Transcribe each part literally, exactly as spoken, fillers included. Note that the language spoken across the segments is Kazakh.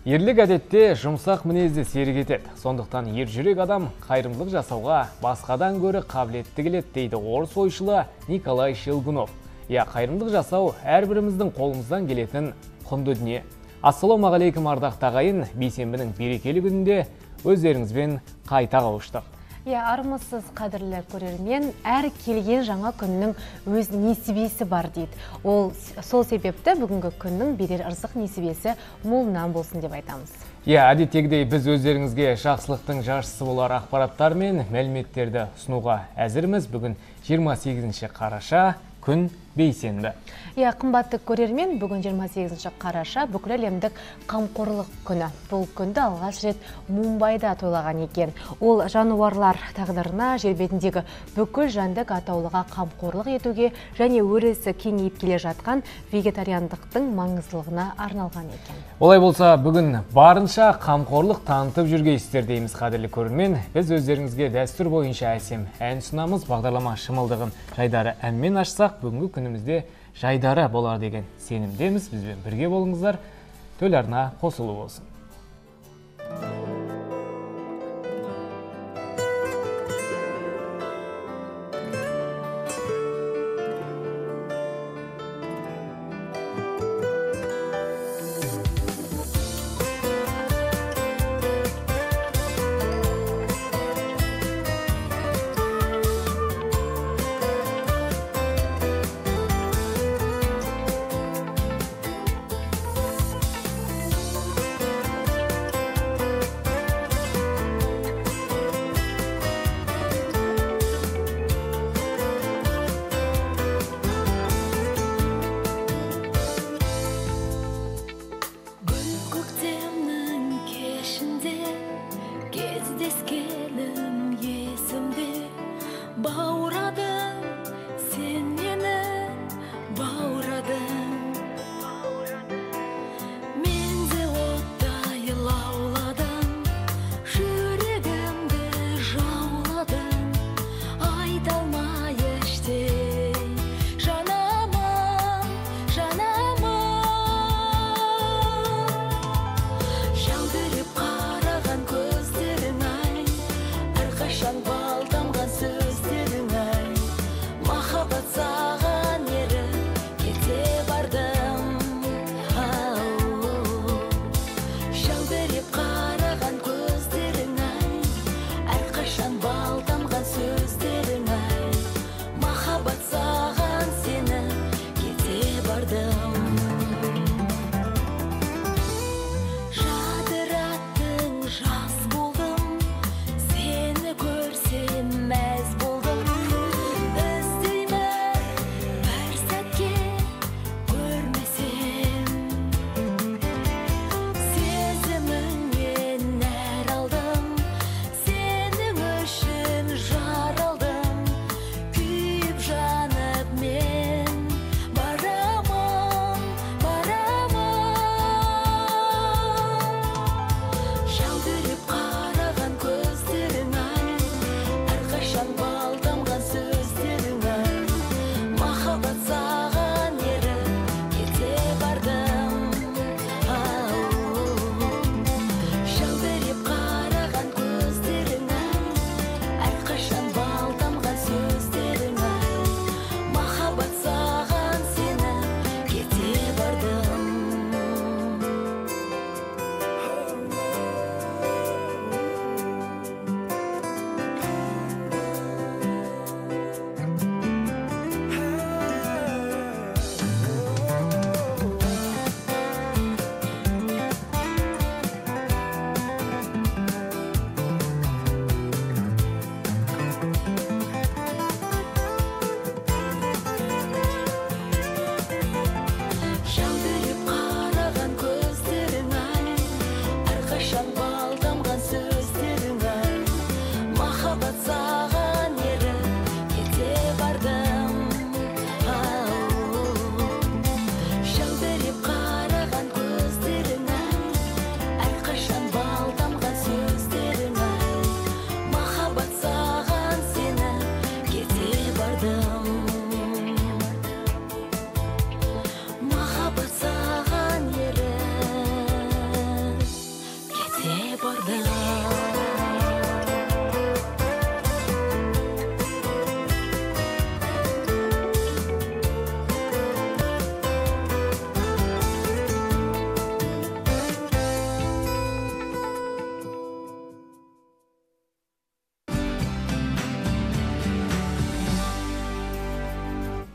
Ерлік әдетте жұмсақ мінезді серік етеді. Сондықтан ержүрек адам қайырымдылық жасауға басқадан гөрі қабілетті келеді дейді орыс ойшылы Николай Щелгунов. Я қайырымдылық жасау әрбіріміздің қолымыздан келетін құнды дүние. Ассалаумағалейкум ардақты ағайын, бейсенбінің берекелі күнінде өздеріңізбен қайта қауыштық. Я армысыз қадірлі көрермен, әр келген жаңа күннің өз несібесі бар дейді. Ол сол себепті бүгінгі күннің берер ырзық несібесі молынан болсын деп айтамыз. Я әдеттегідей біз өздеріңізге жақсылықтың жаршысы болар ақпараттар мен мәліметтерді ұсынуға әзірміз. Бүгін жиырма сегізінші қараша, күн бейсенбі. Я қымбатты көрермен, бүгін жиырма сегізінші қараша бүкіл әлемдік қамқорлық күні. Бұл күнді алғаш рет Мумбайда тойлаған екен. Ол жануарлар тағдырына, жер бетіндегі бүкіл жәндік атаулыға қамқорлық етуге және өрісі кеңейіп келе жатқан вегетариандықтың маңыздылығына арналған екен. Олай болса, бүгін барынша қамқорлық танытып жүргейсіздер дейміз, қадірлі көрермен. Біз өздеріңізге дәстүр бойынша әсем ән ұсынамыз. Бағдарлама шымылдығын жайдары әнмен ашсақ, бүгінгі күнімізде жайдары болар деген сенімдеміз. Бізбен бірге болыңыздар. Төларына қосылу болсын.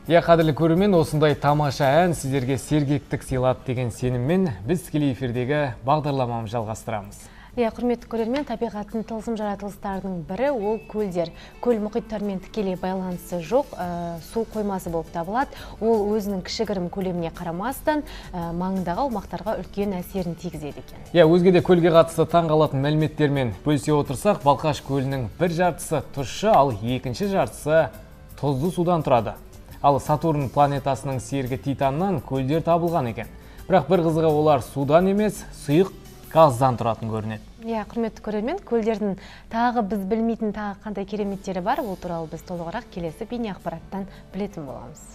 Я қадірлі көрермен, осындай тамаша ән сіздерге сергектік сыйлады деген сеніммен біз тікелей эфирдегі бағдарламамызды жалғастырамыз. Я құрметті көрермен, табиғаттың тылсым жаратылыстарының бірі ол көлдер. Көл мұхиттармен тікелей байланысы жоқ, ә, су қоймасы болып табылады. Ол өзінің кішігірім көлеміне қарамастан ә, маңындағы аумақтарға үлкен әсерін тигізеді екен. Я өзге де көлге қатысты таңғалатын мәліметтермен бөлісе отырсақ, Балқаш көлінің бір жартысы тұщы, ал екінші жартысы тұзды судан тұрады. Ал Сатурн планетасының серігі Титаннан көлдер табылған екен. Бірақ бір қызығы олар судан емес, сұйық газдан тұратын көрінеді. Я, құрметті көрермен, көлдердің тағы біз білмейтін тағы қандай кереметтері бар, ол туралы біз толығырақ келесі бейне ақпараттан білетін боламыз.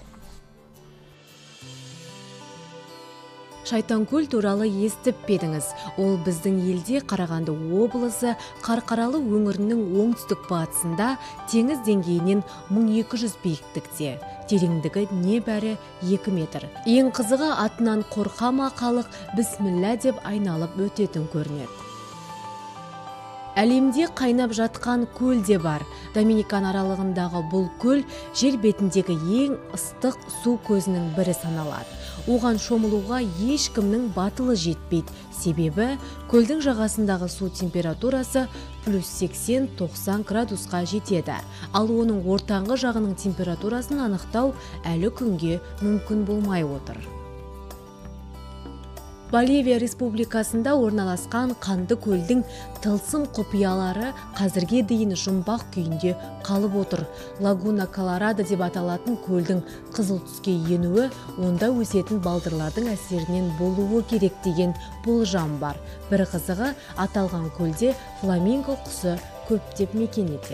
Шайтанкөл туралы естіп педіңіз. Ол біздің елде Қарағанды облысы Қарқаралы өңірінің оңтүстік батысында теңіз деңгейінен мың екі жүз биіктікте. Тереңдігі небәрі екі метр. Ең қызығы, атынан қорқама халық бісміллә деп айналып өтетін көрінеді. Әлемде қайнап жатқан көл де бар. Доминикан аралығындағы бұл көл жер бетіндегі ең ыстық су көзінің бірі саналады. Оған шомылуға ешкімнің батылы жетпейді. Себебі көлдің жағасындағы су температурасы плюс сексен тоқсан градусқа жетеді. Ал оның ортаңғы жағының температурасын анықтау әлі күнге мүмкін болмай отыр. Боливия республикасында орналасқан қанды көлдің тылсым құпиялары қазірге дейін жұмбақ күйінде қалып отыр. Лагуна Колорадо деп аталатын көлдің қызыл түске енуі онда өсетін балдырлардың әсерінен болуы керек деген болжам бар. Бір қызығы, аталған көлде фламинго құсы көптеп мекен етеді.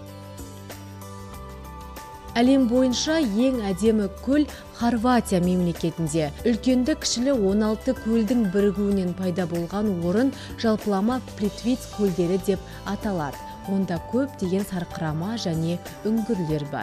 Әлем бойынша ең әдемі көл Хорватия мемлекетінде. Үлкенді кішілі он алты көлдің бірігуінен пайда болған орын жалпылама Плитвиц көлдері деп аталады. Онда көп деген сарқырама және үңгірлер бар.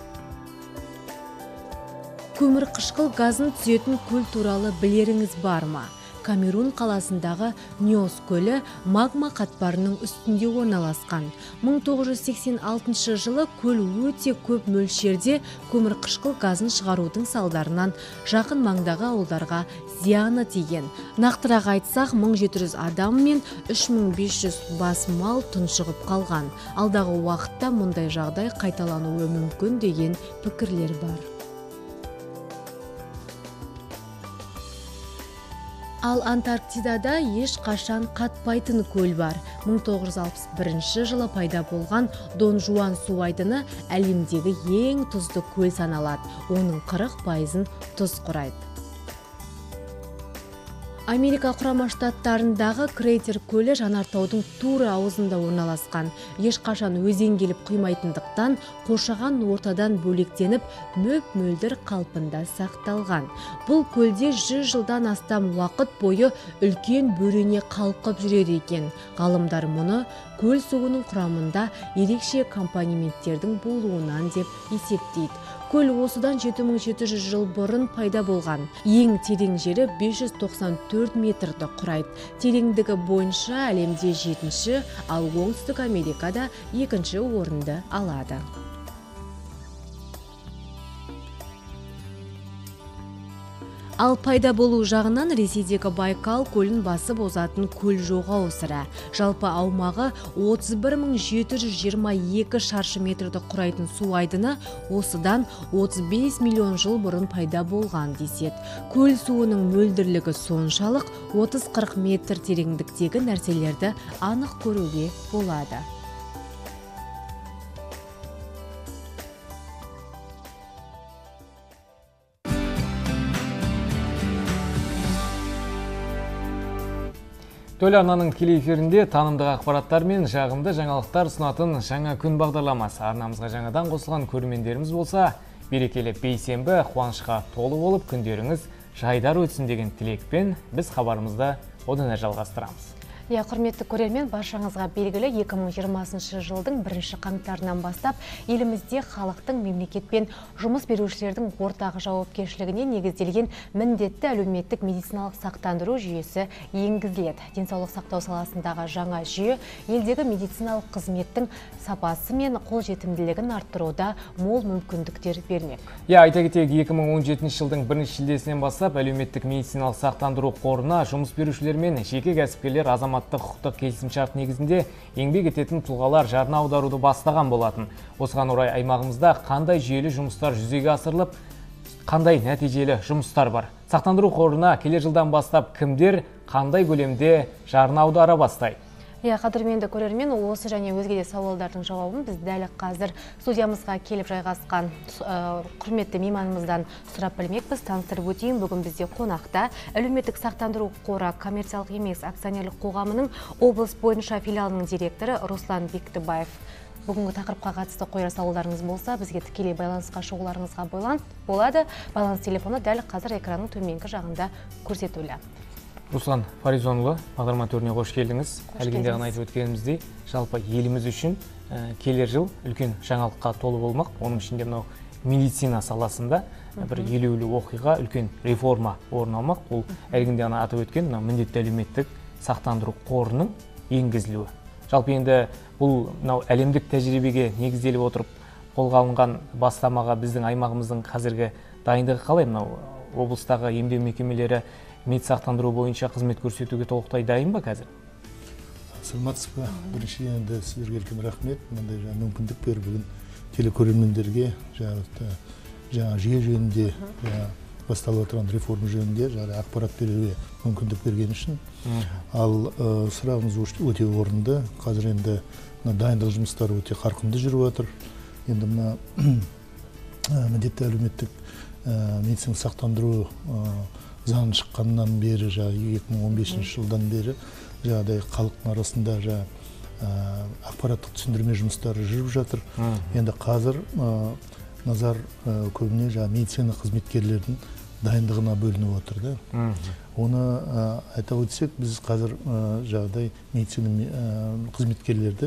Көмір қышқыл газын түзетін көл туралы білеріңіз бар ма? Камерун қаласындағы Ньос көлі магма қатпарының үстінде орналасқан. мың тоғыз жүз сексен алтыншы жылы көл өте көп мөлшерде көмір қышқыл газын шығарудың салдарынан жақын маңдағы ауылдарға зияны тиген. Нақтырақ айтсақ, мың жеті жүз адам мен үш мың бес жүз бас мал тұншығып қалған. Алдағы уақытта мұндай жағдай қайталануы мүмкін деген пікірлер бар. Ал Антарктидада еш қашан қатпайтын көл бар. мың тоғыз жүз алпыс бірінші жылы пайда болған Дон Жуан су айдыны әлемдегі ең тұзды көл саналады. Оның қырық пайызын тұз құрайды. Америка құрама штаттарындағы Крейтер көлі жанартаудың тура аузында орналасқан. Ешқашан өзен келіп құймайтындықтан қоршаған ортадан бөлектеніп мөп-мөлдір қалпында сақталған. Бұл көлде жүз жылдан астам уақыт бойы үлкен бөрене қалқып жүреді екен. Ғалымдар мұны көл суының құрамында ерекше компоненттердің болуынан деп есептейді. Көл осыдан жеті мың жеті жүз жыл бұрын пайда болған. Ең терең жері бес жүз тоқсан төрт метрді құрайды. Тереңдігі бойынша әлемде жетінші, ал Оңтүстік Америкада екінші орынды алады. Ал пайда болу жағынан Ресейдегі Байкал көлін басып озатын көл жоға осыра. Жалпы аумағы отыз бір мың жеті жүз жиырма екі шаршы метрді құрайтын су айдыны осыдан отыз бес миллион жыл бұрын пайда болған деседі. Көл суының мөлдірлігі соншалық отыз қырық метр тереңдіктегі нәрселерді анық көруге болады. Төл арнаның тікелей эфирінде танымдық ақпараттар мен жағымды жаңалықтар ұсынатын жаңа күн бағдарламасы. Арнамызға жаңадан қосылған көрермендеріміз болса, берекелі бейсенбі қуанышқа толы болып, күндеріңіз жайдар өтсін деген тілекпен біз хабарымызды одан әрі жалғастырамыз. Я, құрметті көрермен, баршаңызға белгілі екі мың жиырмасыншы жылдың бірінші қаңтарынан бастап елімізде халықтың мемлекетпен жұмыс берушілердің ортақ жауапкершілігіне негізделген міндетті әлеуметтік медициналық сақтандыру жүйесі енгізіледі. Денсаулық сақтау саласындағы жаңа жүйе елдегі медициналық қызметтің сапасы мен қолжетімділігін арттыруда мол мүмкіндіктер бермек. Я, айта кетейік, екі мың он жетінші жылдың бірінші шілдесінен бастап әлеуметтік медициналық сақтандыру қорына жұмыс берушілер мен жеке кәсіпкерлер азамат құқықтық келісімшарт негізінде еңбек ететін тұлғалар жарна аударуды бастаған болатын. Осыған орай аймағымызда қандай жүйелі жұмыстар жүзеге асырылып, қандай нәтижелі жұмыстар бар? Сақтандыру қорына келер жылдан бастап кімдер қандай көлемде жарна аудара бастайды? Я, қадірменді көрермен, осы және өзге де сауалдардың жауабын біз дәл қазір студиямызға келіп жайғасқан құрметті мейманымыздан сұрап білмекпіз. Таныстырып өтейін, бүгін бізде қонақта әлеуметтік сақтандыру қоры коммерциялық емес акционерлік қоғамының облыс бойынша филиалының директоры Руслан Бектібаев. Бүгінгі тақырыпқа қатысты қойар сауалдарыңыз болса, бізге тікелей байланысқа шығуларыңызға болады. Байланыс телефоны дәл қазір экранның төменгі жағында көрсетулі. Руслан Фаризонұлы, бағдарлама төріне қош келдіңіз. Әлгінде ғана айтып өткеніміздей, жалпы еліміз үшін келер жыл үлкен жаңалыққа толы болмақ. Оның ішінде мынау медицина саласында бір елеулі оқиға, үлкен реформа орын алмақ. Ол әлгінде ғана атап өткен міндетті әлеуметтік сақтандыру қорының енгізілуі. Жалпы енді бұл мынау әлемдік тәжірибеге негізделіп отырып қолға алынған бастамаға біздің аймағымыздың қазіргі дайындығы қалай? Мынау облыстағы емдеу мекемелері медсақтандыру бойынша қызмет көрсетуге толықтай дайын ба қазір? Саламатсыз ба? Бірінші енді сіздерге үлкен рахмет. Мынандай мүмкіндік беріп бүгін телекөрермендерге жаңа жүйе жөнінде, басталып отырған реформа жөнінде ақпарат беруге мүмкіндік берген үшін. Ал сұрағыңыз өте орынды. Қазір енді дайындық жұмыстары өте қарқынды жүріп жатыр. Енді мына міндетті әлеуметтік медициналық сақтандыру заң шыққаннан бері, екі мың он бесінші жылдан бері халықтың арасында ақпараттық түсіндірме жұмыстары жүріп жатыр. Енді қазір назар көбіне медицина қызметкерлердің дайындығына бөлініп отыр. Оны айта өтсек, біз қазір медицина қызметкерлерді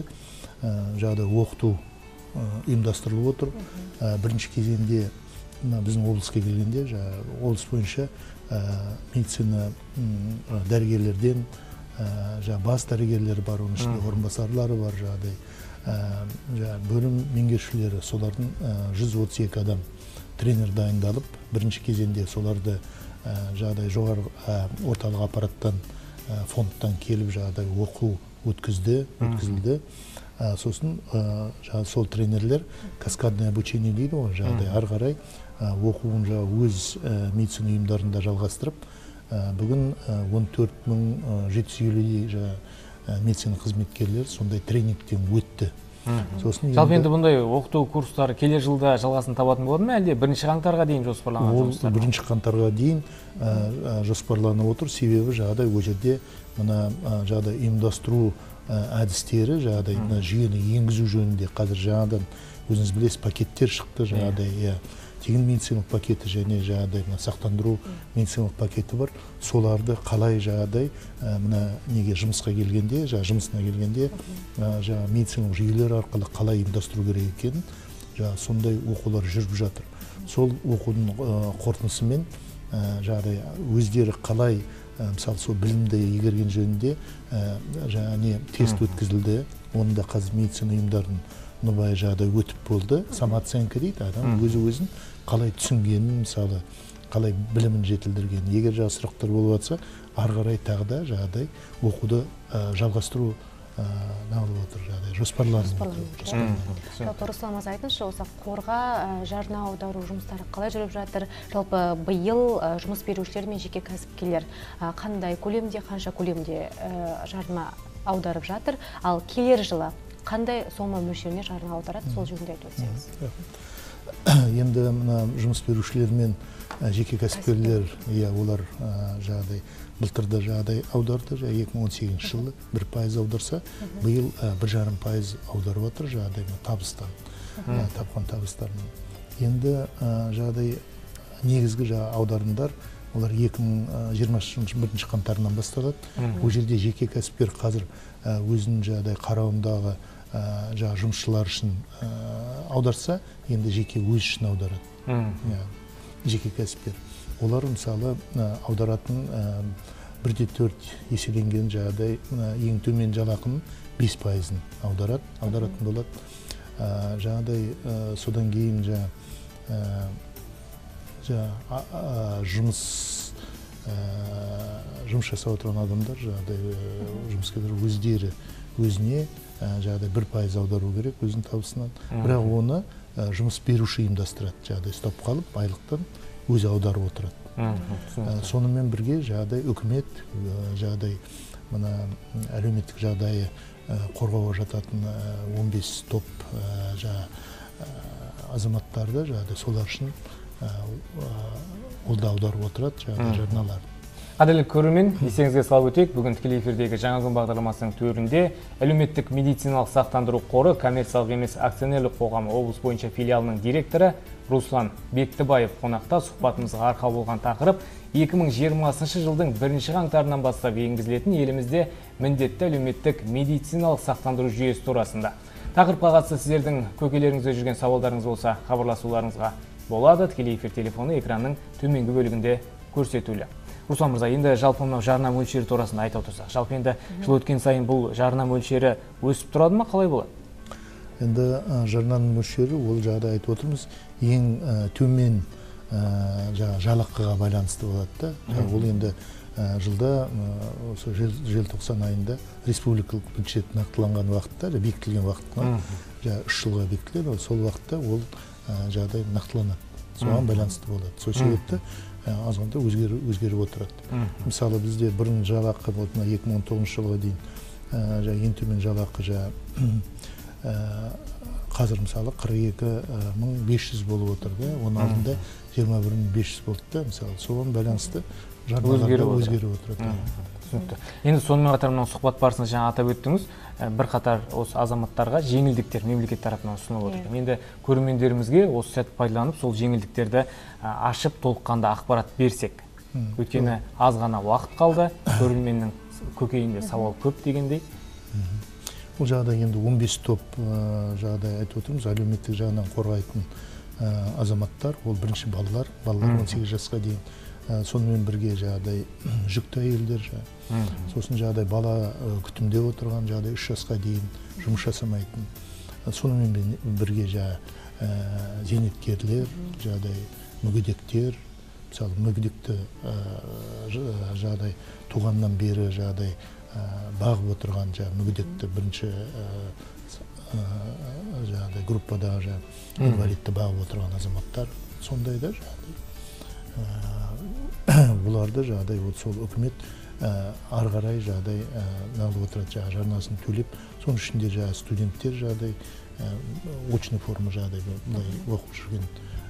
оқыту ұйымдастырылып отыр. Бірінші кезеңде біздің облысқа келгенде, облыс бойынша медицина дәрігерлерден бас дәрігерлер бар, оның ішінде орынбасарлары бар, бөлім меңгерушілері, солардың жүз отыз екі адам тренер дайындалып, бірінші кезеңде соларды жоғары орталық аппараттан, фондтан келіп оқу өткізілді. Сосын сол тренерлер каскадное обучение дейді ғой, ары қарай оқуын өз медицина ұйымдарында жалғастырып, бүгін он төрт мың жеті жүз елу медицина қызметкерлер сондай тренингтен өтті. Жалпы енді бұндай оқыту курстары келер жылда жалғасын табатын болады ма, әлде бірінші қаңтарға дейін жоспарланған жұмыстар? Бірінші қаңтарға дейін жоспарланып отыр, себебі жағдай ол жерде мына жағдай ұйымдастыру әдістері, жағдай жүйені енгізу жөнінде қазір жаңадан өзіңіз білесіз пакеттер шықты, жағдай тегін медициналық пакеті және жағдай сақтандыру медициналық пакеті бар. Соларды қалай жағдай неге жұмысқа келгенде, жұмысына келгенде медициналық жүйелер арқылы қалай ұйымдастыру керек екенін, сондай оқулар жүріп жатыр. Сол оқудың қорытындысымен жағдай өздері қалай мысалы сол білімді игерген жөнінде және тест өткізілді. Онда қазір медицина ұйымдарын нұбай жағдай өтіп болды. Самооценка дейді, адам өзі өзін қалай түсінгенін, мысалы қалай білімін жетілдірген. Егер жаңа сұрақтар болып жатса, ары қарай тағы да жағдай оқуды жалғастыру жоспарланып отыр. Руслан мырза, айтыңызшы, осы қорға жарна аудару жұмыстары қалай жүріп жатыр? Жалпы биыл жұмыс берушілер мен жеке кәсіпкерлер қандай көлемде, қанша көлемде жарна аударып жатыр? Ал келер жылы қандай сома мөлшеріне жарна аударады, сол жөнінде айтып өтсеңіз? Енді жұмыс берушілер мен жеке кәсіпкерлер, олар жағдай былтырда жағдай аударды, екі мың он сегізінші жылы бір пайыз аударса, биыл бір жарым пайыз аударып отыр жағдай табыстан, тапқан табыстарынан. Енді жағдай негізгі аударымдар олар екі мың жиырмасыншы бірінші қаңтарынан басталады. Ол жерде жеке кәсіпкер қазір өзінің жағдай қарауындағы жаңа жұмысшылар үшін аударса, енді жеке өз үшін аударады. Жеке кәсіпкер. Олар мысалы аударатын бір де төрт еселенген жағдай ең төмен жалақының бес пайызын аударады, аударатын болады. Жағдай содан кейін жұмыс жұмыс жасап отырған адамдар, жағдай жұмыскерлер өздері өзіне жағдай бір пайыз аудару керек өзінің табысынан. Бірақ оны жұмыс беруші ұйымдастырады, жағдай ұстап қалып, айлықтан өзі аударып отырады. Сонымен бірге жағдай үкімет, жағдай мына әлеуметтік жағдайы қорғауға жататын он бес топ азаматтарды жағдай солар үшін ол да аударып отырады, жағдай жарналар. Қадірлі көрермен, естеріңізге салып өтейік, бүгін тікелей эфирдегі жаңа күн бағдарламасының төрінде әлеуметтік медициналық сақтандыру қоры коммерциялық емес акционерлік қоғамы облыс бойынша филиалының директоры Руслан Бектібаев қонақта. Сұхбатымызға арқау болған тақырып екі мың жиырмасыншы жылдың бірінші қаңтарынан бастап енгізілетін елімізде міндетті әлеуметтік медициналық сақтандыру жүйесі турасында. Тақырыпқа қатысты сіздердің көкелеріңізде жүрген сауалдарыңыз болса, хабарласуларыңызға болады. Тікелей эфир телефоны экранның төменгі бөлігінде көрсетулі. Руслан мырза, енді жалпы мынау жарна мөлшері турасында айтып отырсақ, жалпы енді жыл өткен сайын бұл жарна мөлшері өсіп тұрады ма, қалай болады? Енді жарнаның мөлшері, ол жағдай айтып отырмыз, ең төмен жалақыға байланысты болады да. Ол енді жылда осы желтоқсан айында республикалық бюджет нақтыланған уақытта, бекітілген уақытқа, үш жылға бекітіледі, сол уақытта ол жағдай нақтыланады. Соған байланысты болады. Сол себепті азғанда өзгеріп отырады. Мысалы бізде бұрын жалақы екі мың он тоғызыншы жылға дейін ең төмен жалақы қазір мысалы қырық екі мың бес жүз болып отырды. Оның алдында жиырма бір мың бес жүз болды да, мысалы соған байланысты жарналарда өзгеріп отырады. Енді сонымен қатар мынау сұхбат барысында жаңа атап өттіңіз, бір қатар осы азаматтарға жеңілдіктер мемлекет тарапынан ұсынылып отыр. Енді көрермендерімізге осы сәтті пайдаланып, сол жеңілдіктерді ашып толыққанды ақпарат берсек. Өйткені аз ғана уақыт қалды, көрерменнің көкейінде сауал көп дегендей. Бұл жағдай енді он бес топ жағдай айтып отырмыз, әлеуметтік жағынан қорғайтын азаматтар, ол бірінші балалар, балалар он сегіз жасқа дейін. Сонымен бірге жағдай жүкті әйелдер, сосын жағдай бала күтімде отырған, жағдай үш жасқа дейін жұмыс жасамайтын. Сонымен бірге зейнеткерлер, жағдай мүгедектер, мысалы мүгедекті жағдай туғаннан бері жағдай бағып отырған мүгедекті бірінші жағдай группадағы инвалидті бағып отырған азаматтар, сондай да жағдай. Бұларды жағдай сол үкімет ары қарай жағдай алып отырады, жарнасын төлеп, соның ішінде студенттер жағдай очный форма жағдай оқып жүрген,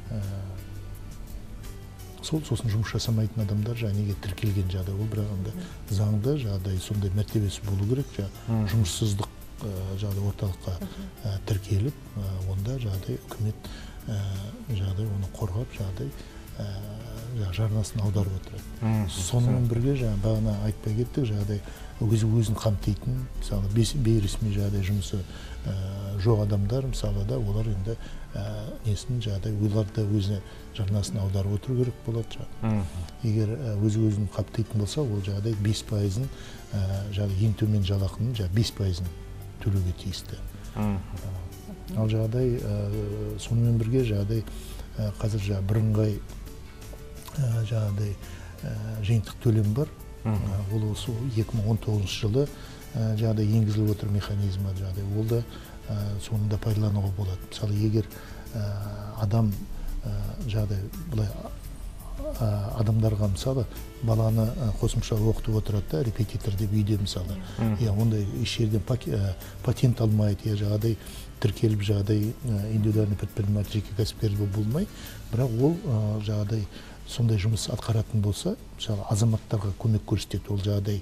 сосын жұмыс жасамайтын адамдар неге тіркелген жағдай, ол бірақ заңда жағдай сондай мәртебесі болу керек, жұмыссыздық жағдай орталыққа тіркеліп, онда жағдай үкімет жағдай оны қорғап жағдай жарнасын аударып отырады. Сонымен бірге бағана айтпай кеттік, жағдай өзі өзін қамтитын, мысалы бейресми жағдай жұмысы жоқ адамдар, мысалы да олар енді несін жағдай оларды өзіне жарнасын аударып отыру керек болады. Егер өзі өзін қамтитын болса, ол жағдай бес пайызын, ең төмен жалақының бес пайызын төлеуге тиісті. Ал жағдай сонымен бірге жағдай қазір бірыңғай жағдай жиынтық төлем бар. Ол осы екі мың он тоғызыншы жылы жағдай енгізіліп отыр механизмі жағдай. Ол да соңында пайдалануға болады. Мысалы, егер адам жағдай былай адамдарға мысалы баланы қосымша оқытып отырады, репетитор деп үйде мысалы. Ондай еш жерден патент алмайды, жағдай тіркеліп жағдай индивидуальный предприниматель жеке кәсіпкер болмай, бірақ ол жағдай сондай жұмыс атқаратын болса, мысалы азаматтарға көмек көрсетеді, ол жағдай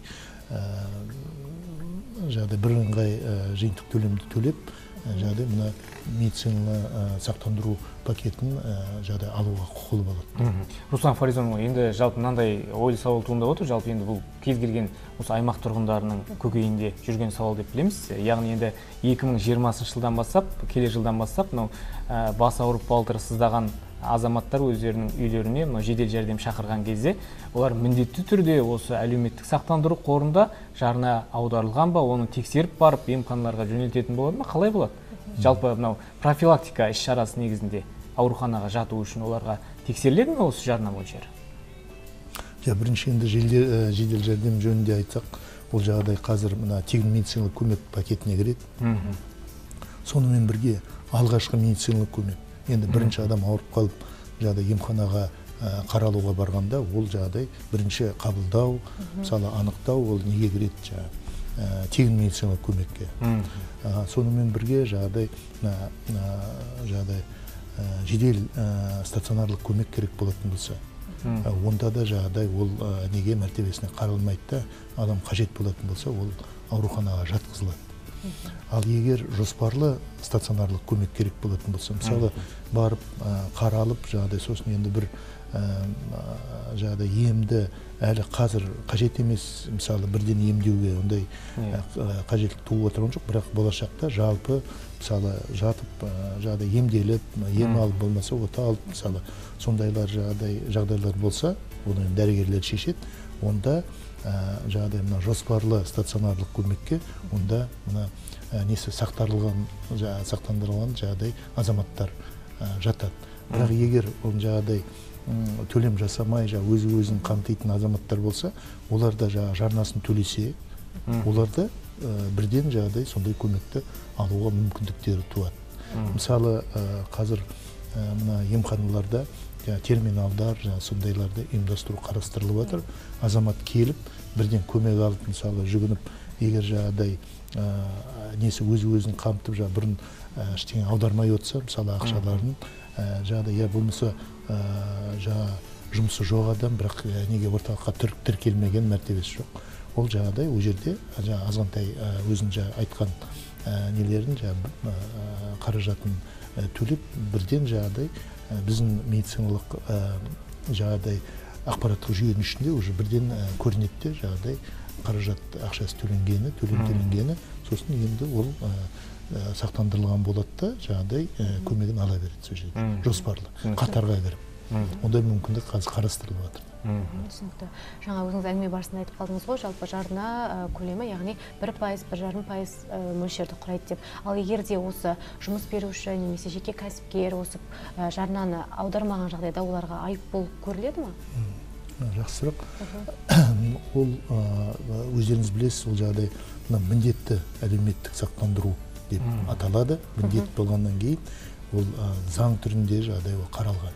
жағдай бірыңғай жиынтық төлемді төлеп, жағдай мына медициналық сақтандыру пакетін жағдай алуға құқылы болады. Руслан Фаризонұлы, енді жалпы мынандай ойлы сауал туындап отыр. Жалпы енді бұл кез келген осы аймақ тұрғындарының көкейінде жүрген сауал деп білеміз. Яғни енді екі мың жиырмасыншы жылдан бастап, келер жылдан бастап, мынау бас ауырып балтыры сыздаған азаматтар өздерінің үйлеріне мынау жедел жәрдем шақырған кезде, олар міндетті түрде осы әлеуметтік сақтандыру қорында жарна аударылған ба, оны тексеріп барып емханаларға жөнелтетін болады ма? Қалай болады? Жалпы мынау профилактика іс-шарасы негізінде ауруханаға жату үшін оларға тексеріледі ме осы жарна мөлшері? Бірінші енді жедел жәрдем жөнінде айтсақ, ол жағдай қазір мына тегін медициналық көмек пакетіне кіреді. Сонымен бірге алғашқы медициналық көмек. Енді бірінші адам ауырып қалып, жағдай емханаға қаралуға барғанда, ол жағдай бірінші қабылдау, мысалы анықтау, ол неге кіреді жаңағы тегін медициналық көмекке. Сонымен бірге жағдай жедел стационарлық көмек керек болатын болса, онда да жағдай ол неге мәртебесіне қаралмайды да, адам қажет болатын болса, ол ауруханаға жатқызылады. Ал егер жоспарлы стационарлық көмек керек болатын болса, мысалы барып қаралып, жағдай сосын енді бір жағдай емді әлі қазір қажет емес, мысалы бірден емдеуге ондай қажеттілік туып отырған жоқ, бірақ болашақта жалпы мысалы жатып жағдай емделіп, ем алып болмаса ота алып, мысалы сондайлар жағдайлар болса, оны дәрігерлер шешеді, онда жағдай мына жоспарлы стационарлық көмекке, онда мына несі сақтандырылған сақтандырылған жағдай азаматтар жатады. Бірақ егер ол жағдай төлем жасамай, өзі-өзін қамтитын азаматтар болса, олар да жарнасын төлесе, олар да бірден жағдай сондай көмекті алуға мүмкіндіктері туады. Мысалы, қазір мына емханаларда терминалдар, сондайларды ұйымдастыру қарастырылып жатыр. Азамат келіп, бірден көмек алып, мысалы, жүгініп, егер жағдай несі өзі-өзін қамтып, бұрын ештеңе аудармай отса, мысалы, ақшаларын, жағдай, я болмаса жұмысы жоқ адам, бірақ неге орталыққа тіркелмеген мәртебесі жоқ. Ол жағдай, ол жерде азғантай өзін айтқан нелерін, қаражатын төлеп, бірден жағдай біздің медициналық жағдай ақпараттық жүйенің ішінде уже бірден көрінетті жағдай қаражат ақшасы төленгені, төленгені, сосын енді ол сақтандырылған болады да, жағдай көмегін ала береді сол жерде, жоспарлы, қатарға кіріп. Ондай мүмкіндік қазір қарастырылып жатыр. Түсінікті. Жаңа өзіңіз әңгіме барысында айтып қалдыңыз ғой, жалпы жарна көлемі, яғни бір пайыз, бір жарым пайыз мөлшерді құрайды деп. Ал егер де осы жұмыс беруші немесе жеке кәсіпкер осы жарнаны аудармаған жағдайда оларға айыппұл көріледі ме? Жақсы сұрақ. Ол өздеріңіз білесіз, ол жағдай міндетті әлеуметтік сақтандыру деп аталады. Міндет болғаннан кейін ол заң түрінде жағдай қаралған.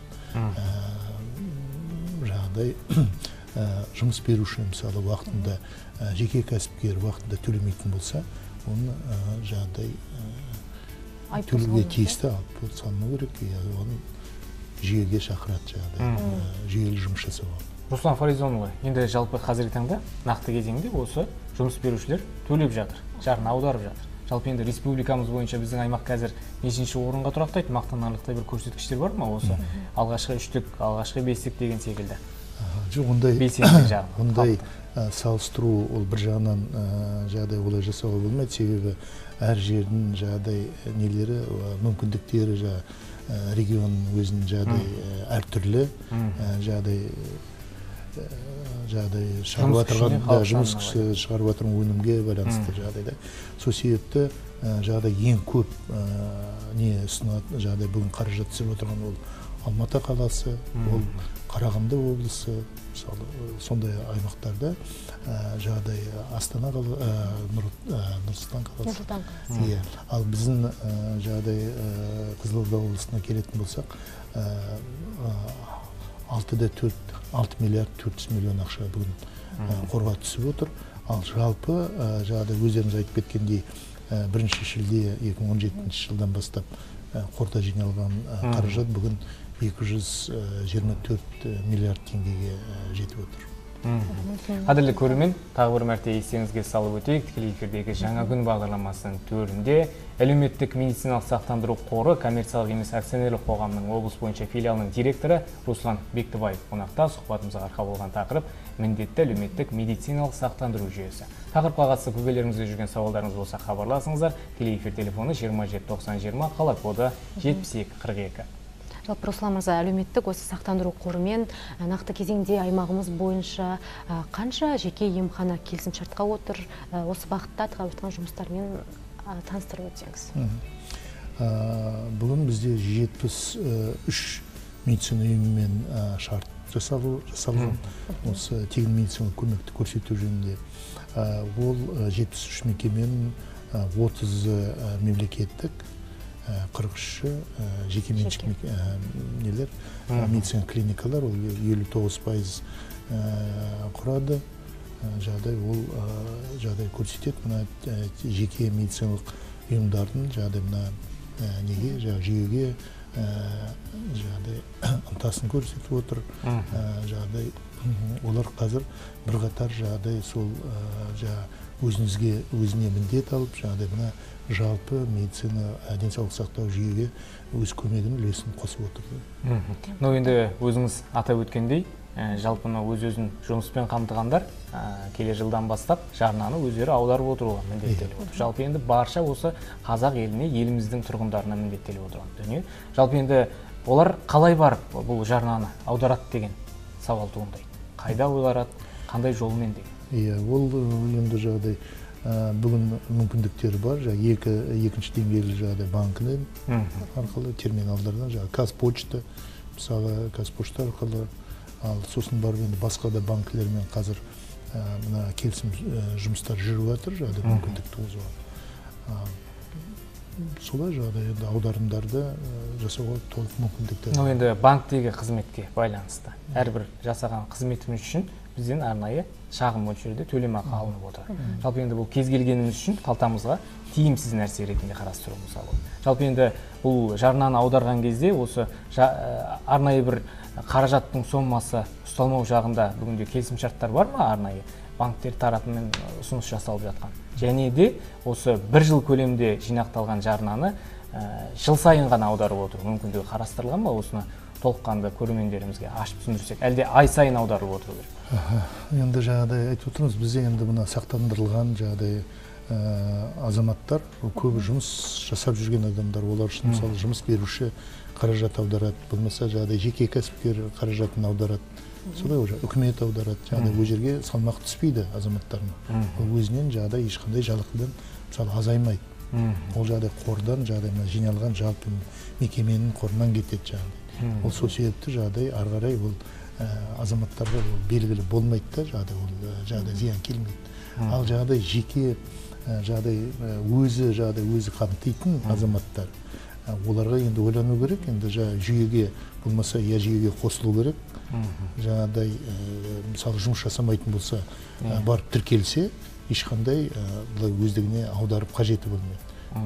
Жағдай жұмыс беруші, мысалы, уақытында жеке кәсіпкер уақытында төлемейтін болса, оны жағдай төлеуге тиісті алып салыну керек, оны жүйеге шақырады, жағдай жүйелі жұмыс жасауға. Руслан Фаризонұлы, енді жалпы қазіргі таңда нақты кезеңде осы жұмыс берушілер төлеп жатыр, жарна аударып жатыр. Жалпы енді республикамыз бойынша біздің аймақ қазір нешінші орынға тұрақтайды, мақтанарлықтай бір көрсеткіштер бар ма осы? Алғашқы үштік, алғашқы бестік деген секілді. Жоқ, ондай белсенділік жағын. Ондай салыстыру ол бір жағынан жағдай олай жасауға болмайды, себебі әр жердің жағдай нелері, мүмкіндіктері регионның өзінің жағдай әртүрлі, жағдай жағдай шығарып отырған жұмыс күші шығарып отырған өнімге байланысты жағдайда. Сол себепті жағдай ең көп не ұсынатын жағдай бүгін қаражат түсіп отырған ол Алматы қаласы, ол Қарағанды облысы, мысалы сондай аймақтарда жағдай Астана қаласы, Нұр-Сұлтан қаласы. Ал біздің жағдай Қызылорда облысына келетін болсақ, алты миллиард төрт жүз миллион ақша бүгін қорға түсіп отыр. Ал жалпы жағдай өздеріңіз айтып кеткендей бірінші шілде екі мың он жетінші жылдан бастап қорда жиналған қаражат бүгін екі жүз жиырма төрт миллиард теңгеге жетіп отыр. Қадірлі көрермен, тағы бір мәрте естеріңізге салып өтейік, тікелей эфирдегі жаңа күн бағдарламасының төрінде әлеуметтік медициналық сақтандыру қоры коммерциялық емес акционерлік қоғамының облыс бойынша филиалының директоры Руслан Бектібаев қонақта. Сұхбатымызға арқау болған тақырып міндетті әлеуметтік медициналық сақтандыру жүйесі. Тақырыпқа қатысты көкейлеріңізде жүрген сауалдарыңыз болса хабарласыңыздар. Тікелей эфир телефоны жиырма жеті тоқсан жиырма, қала коды жетпіс екі қырық екі. Жалпы Руслан мырза, әлеуметтік осы сақтандыру қорымен нақты кезеңде аймағымыз бойынша қанша жеке емхана келісімшартқа отыр? Осы бағытта атқарып жатқан жұмыстармен таныстырып өтсеңіз. Бүгін бізде жетпіс үш медицина ұйымымен шарт жасалған. Осы тегін медициналық көмекті көрсету жөнінде. Ол жетпіс үш мекемен отыз мемлекеттік, қырық үші жеке меншік нелер, медицина клиникалар, ол елу тоғыз пайыз құрады. Жағдай ол жағдай көрсетеді. Мына жеке медициналық ұйымдардың жағдай мына неге, жүйеге жағдай ынтасын көрсетіп отыр. Жағдай олар қазір бірқатар жағдай сол өзіңізге өзіне міндет алып, жағдай мына жалпы медицина денсаулық сақтау жүйеге өз көмегін үлесін қосып отыр. Но енді өзіңіз атап өткендей, жалпыны өз-өзін жұмыспен қамтығандар келер жылдан бастап жарнаны өздері аударып отыруға міндеттеліп отыр. Жалпы енді барша осы қазақ еліне, еліміздің тұрғындарына міндеттеліп отырған дүние. Жалпы енді олар қалай барып бұл жарнаны аударады деген сауал туындайды. Қайда аударады, қандай жолмен деген? Иә, ол енді жағдай бүгін мүмкіндіктері бар. Екінші деңгейлі жағдай банкінен арқылы, терминалдардан, Қазпошта, мысалы Қазпошта арқылы, ал сосын барып енді басқа да банкілермен қазір мына келісім жұмыстар жүріп жатыр, жағдай мүмкіндік туғызуға. Солай жағдай енді аударымдарды жасауға толық мүмкіндіктер. Но енді банктегі қызметке байланысты әрбір жасаған қызметіміз үшін бізден арнайы шағын мөлшерде төлемақы алынып отыр. Жалпы енді бұл кез келгеніміз үшін қалтамызға тиімсіз нәрсе ретінде қарастыруымыз мысалы. Жалпы енді бұл жарнаны аударған кезде осы арнайы бір қаражаттың сомасы ұсталмау жағында бүгінде келісімшарттар бар ма арнайы? Банктер тарапымен ұсыныс жасалып жатқан. Және де осы бір жыл көлемде жинақталған жарнаны жыл сайын ғана аударып отыру мүмкіндігі қарастырылған ба? Осыны толыққанды көрермендерімізге ашып түсіндірсек, әлде ай сайын аударылып отыру керек? Енді жағдай айтып отырмыз, бізде енді мына сақтандырылған жағдай азаматтар, көбі жұмыс жасап жүрген адамдар, олар үшін мысалы жұмыс беруші қаражат аударады, болмаса жағдай жеке кәсіпкер қаражатын аударады. Солай үкімет аударады, жағдай өз жерге салмақ түспейді азаматтарына. Ол өзінен жағдай ешқандай жалақыдан мысалы азаймайды. Ол жағдай қордан, жағдай жиналған жалпы мекеменің қорынан кетеді жағдай. Ол сол себепті жағдай ары қарай ол азаматтарға белгілі болмайды да, жағдай ол жағдай зиян келмейді. Ал жағдай жеке жағдай өзі жағдай өзі қамтитын азаматтар, оларға енді ойлану керек, енді жүйеге болмаса я жүйеге қосылу керек. Жағдай мысалы жұмыс жасамайтын болса, барып тіркелсе, ешқандай өздігіне аударып қажеті болмайды.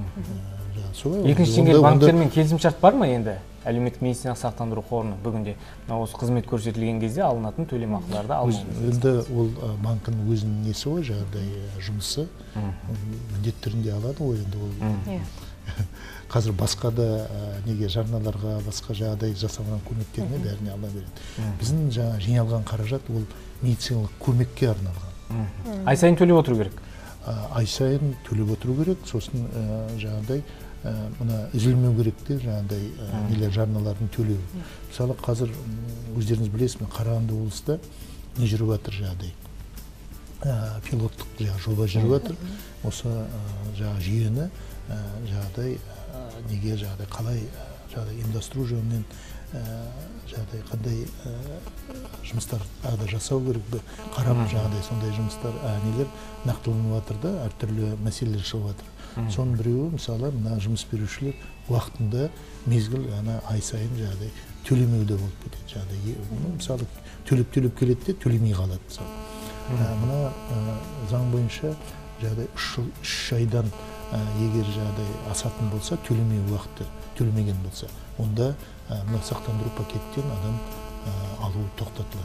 Екінші деңгейлі банктермен келісімшарт бар ма енді? Әлеуметтік медициналық сақтандыру қорының бүгінде осы қызмет көрсетілген кезде алынатын төлемақыларды алмау. Енді ол банкінің өзінің несі ғой, жағдай жұмысы міндетті түрінде алады ғой, енді ол қазір басқа да неге жарналарға, басқа жағдай жасалған көмектеріне бәріне ала береді. Біздің жиналған қаражат ол медициналық көмекке арналған. Ай сайын төлеп отыру керек? Ай сайын төлеп отыру керек, сосын жағдай мына үзілмеу керек те, жаңағыдай нелер жарналардың төлеу. Мысалы қазір өздеріңіз білесіз, Қарағанды облысында не жүріп жатыр жағдай. Пилоттық жоба жүріп жатыр. Осы жүйені жағдай неге жағдай қалай жағдай ұйымдастыру жөнінен жағдай қандай жұмыстар жасау керек, қарап жағдай сондай жұмыстар нелер нақтыланып жатыр да, әртүрлі мәселелер шығып жатыр. Соның біреуі мысалы мына жұмыс берушілер уақытында мезгіл ай сайын жағдай төлемеуде болып кетеді. Жағдай мысалы төлеп-төлеп келеді де төлемей қалады. Мына заң бойынша жағдай үш айдан егер жағдай асатын болса, төлемеу уақыты төлемеген болса, онда мына сақтандыру пакеттен адам алу тоқтатылады.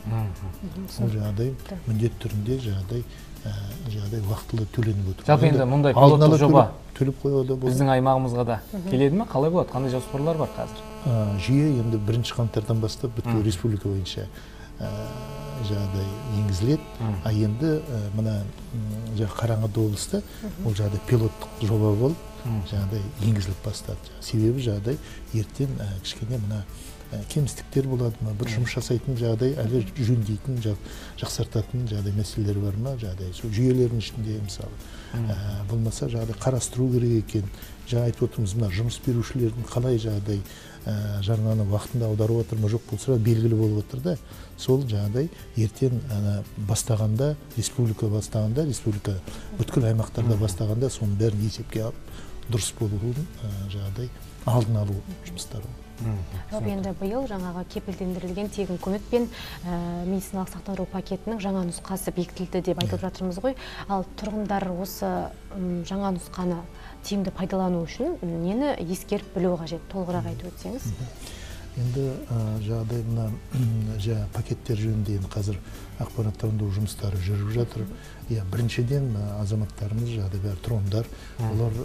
ол жаңағыдай міндет түрінде жаңағыдай жаңағыдай уақытылы төленіп отыр. Жалпы енді мұндай пилоттық жоба төлеп қояды біздің аймағымызға да келеді ме? Қалай болады? Қандай жоспарлар бар қазір? Жүйе енді бірінші қаңтардан бастап бүткіл республика бойынша жаңағыдай енгізіледі. А енді мына Қарағанды облыста ол жаңағыдай пилоттық жоба болып жаңағыдай енгізіліп бастады. Себебі жаңағыдай ертең кішкене мына кемістіктер болады ма, бір жұмыс жасайтын жағдай, әлі жөндейтін, жақсартатын жағдай мәселелер бар ма, жағдай сол жүйелердің ішінде мысалы болмаса жағдай қарастыру керек екен. Жаңа айтып отырмыз, мына жұмыс берушілердің қалай жағдай жарнаны уақытында аударып отыр ма, жоқ болса белгілі болып отыр да. Сол жағдай ертең бастағанда, республика бастағанда, республика бүткіл аймақтарда бастағанда соның бәрін есепке алып, дұрыс болуын жағдай алдын алу жұмыстары. Жалпы енді биыл жаңағы кепілдендірілген тегін көмек пен медициналық сақтандыру пакетінің жаңа нұсқасы бекітілді деп айтып жатырмыз ғой. Ал тұрғындар осы жаңа нұсқаны тиімді пайдалану үшін нені ескеріп білу қажет? Толығырақ айтып өтсеңіз. Енді жағдай мына жаңа пакеттер жөнінде қазір ақпараттандыру жұмыстары жүріп жатыр. Иә, біріншіден азаматтарымыз жағдай бәрі тұрғындар, олар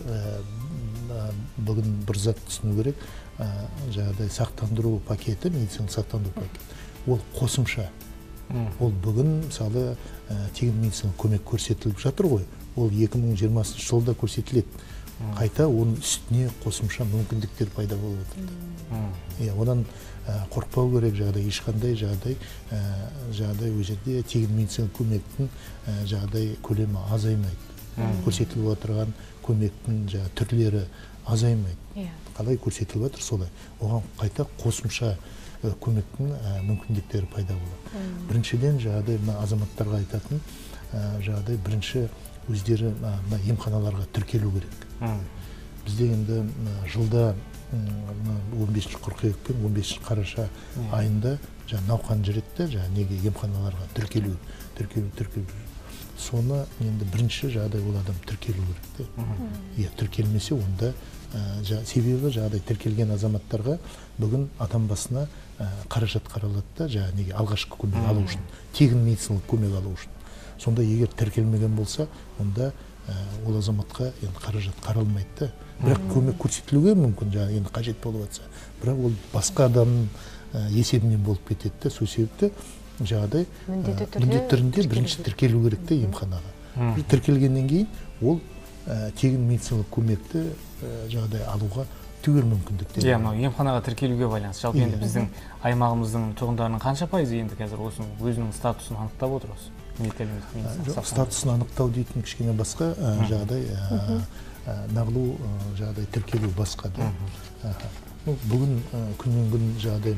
бүгін бір зат түсіну керек. Жағдай сақтандыру пакеті, медициналық сақтандыру пакеті, ол қосымша. Ол бүгін мысалы тегін медициналық көмек көрсетіліп жатыр ғой. Ол екі мың жиырмасыншы жылда көрсетіледі. Қайта оның үстіне қосымша мүмкіндіктер пайда болып отыр. Одан қорықпау керек, жағдай ешқандай жағдай жағдай ол жерде тегін медициналық көмектің жағдай көлемі азаймайды. Көрсетіліп отырған көмектің түрлері азаймайды. Қалай көрсетіліп отыр солай. Оған қайта қосымша көмектің мүмкіндіктері пайда болады. Біріншіден жағдай азаматтарға айтатын жағдай бірінші өздері емханаларға тіркелу керек. Бізде енді жылда он бесінші қыркүйек пен он бесінші қараша айында науқан жүреді, неге емханаларға тіркелу, тіркелу, тіркелу. Соны енді бірінші жағдай ол адам тіркелу керек. Тіркелмесе онда себебі жағдай тіркелген азаматтарға бүгін адам басына қаражат қаралады да, неге алғашқы көмек алу үшін, тегін медициналық көмек алу үшін. Сонда егер тіркелмеген болса, онда ол азаматқа қаражат қаралмайды. Бірақ көмек көрсетілуге мүмкін, енді қажет болып жатса, бірақ ол басқа адамның есебінен болып кетеді. Сол себепті жағдай міндетті түрінде бірінші тіркелу керек те емханаға. Тіркелгеннен кейін ол тегін медициналық көмекті жағдай алуға түгел мүмкіндіктер. Иә, мынау емханаға тіркелуге байланысты. Жалпы енді біздің аймағымыздың тұрғындарының қанша пайызы енді қазір осының өзінің статусын анықтап отыр осы? Статусын анықтау дейтін кішкене басқа жағдай, нағылу жағдай тіркелу басқа да. Бүгін күннен күн жағдай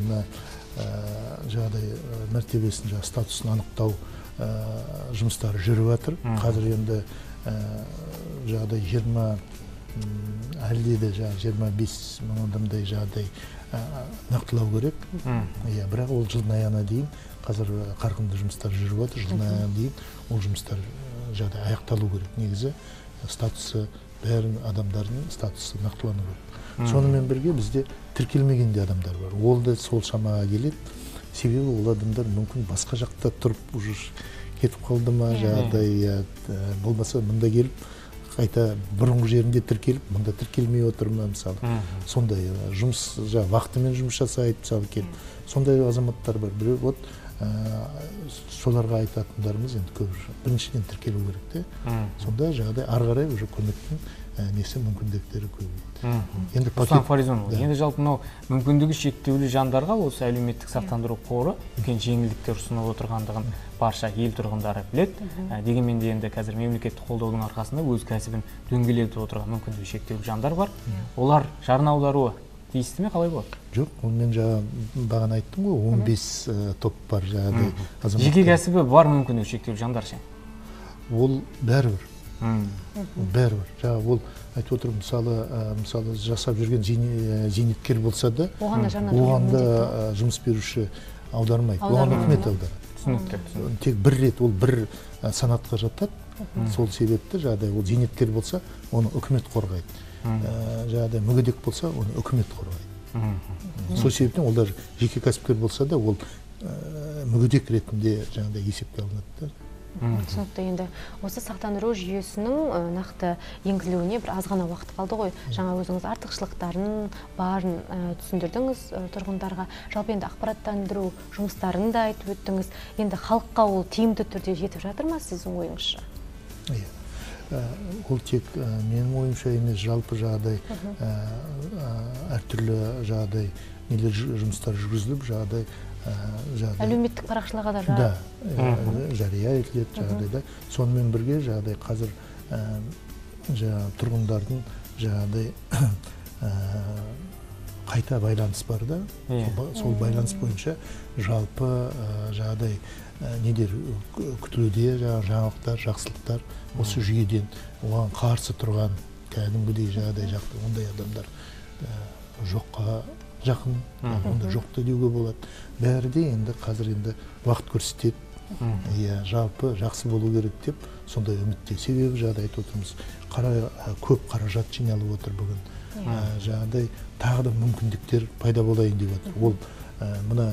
жағдай мәртебесін статусын анықтау жұмыстары жүріп жатыр. Қазір енді жағдай жиырма әлде де жиырма бес мың адамдай жағдай нақтылау керек. Бірақ ол жылдың аяғына дейін қазір қарқынды жұмыстар жүріп жатыр. Жылдың аяғына дейін ол жұмыстар жағдай аяқталу керек. Негізі статусы бәрін адамдардың статусы нақтылану керек. Сонымен бірге бізде тіркелмеген де адамдар бар. Ол да сол шамаға келеді. Себебі ол адамдар мүмкін басқа жақта тұрып уже кетіп қалды ма, жағдай болмаса мұнда келіп қайта бұрынғы жерінде тіркеліп, мұнда тіркелмей отыр ма мысалы. Сондай жұмыс вақытымен жұмыс жасайды мысалы келіп. Сондай азаматтар бар. Біреу вот соларға айтатындарымыз енді көп. Біріншіден тіркелу керек те. Сонда жағдай ары қарай уже көмектің несі мүмкіндіктері көбейеді. Енді Руслан Фаризонұлы, енді жалпы мынау мүмкіндігі шектеулі жандарға осы әлеуметтік сақтандыру қоры үлкен жеңілдіктер ұсынып отырғандығын барша ел тұрғындары біледі. Дегенмен де енді қазір мемлекеттік қолдаудың арқасында өз кәсібін дөңгелетіп отырған мүмкіндігі шектеулі жандар бар. Олар жарна аударуы тиісті ме, қалай болады? Жоқ, мен жаңа бағана айттым ғой, он бес топ бар жаңағыдай азаматтар. Жеке кәсібі бар мүмкіндігі шектеулі жандар ше? Ол бәрібір. Бәрібір. Жаңа ол айтып отырмын, мысалы, мысалы жасап жүрген зейнеткер болса да, оған да жұмыс беруші аудармайды. Оған үкімет аударады. Түсінікті. Тек бір рет ол бір санатқа жатады. Сол себепті жағдай ол зейнеткер болса, оны үкімет қорғайды. Жағдай мүгедек болса, оны үкімет қорғайды. Сол себептен олар жеке кәсіпкер болса да, ол мүгедек ретінде жаңағыдай есепке алынады. Түсінікті. Енді осы сақтандыру жүйесінің нақты енгізілуіне бір аз ғана уақыт қалды ғой. Жаңа өзіңіз артықшылықтарын барын түсіндірдіңіз тұрғындарға. Жалпы енді ақпараттандыру жұмыстарын да айтып өттіңіз. Енді халыққа ол тиімді түрде жетіп жатыр ма сіздің ойыңызша? Иә. Ол тек менің ойымша емес, жалпы жағдай, әртүрлі жағдай, нелер жұмыстар жүргізіліп, жағдай әлеуметтік парақшаларға да да жария етіледі жағдайда. Сонымен бірге жағдай қазір тұрғындардың жағдай қайта байланыс бар да, сол байланыс бойынша жалпы жағдай недер күтілуде, жаңалықтар, жақсылықтар осы жүйеден оған қарсы тұрған кәдімгідей жағдай жақты ондай адамдар жоққа жақын, онда жоқты деуге болады. Бәрі де енді қазір енді уақыт көрсетеді. Жалпы жақсы болу керек деп сондай үмітте. Себебі жағдай айтып отырмыз, көп қаражат жиналып отыр бүгін. Жағдай тағы да мүмкіндіктер пайда болайын деп отыр. Ол мына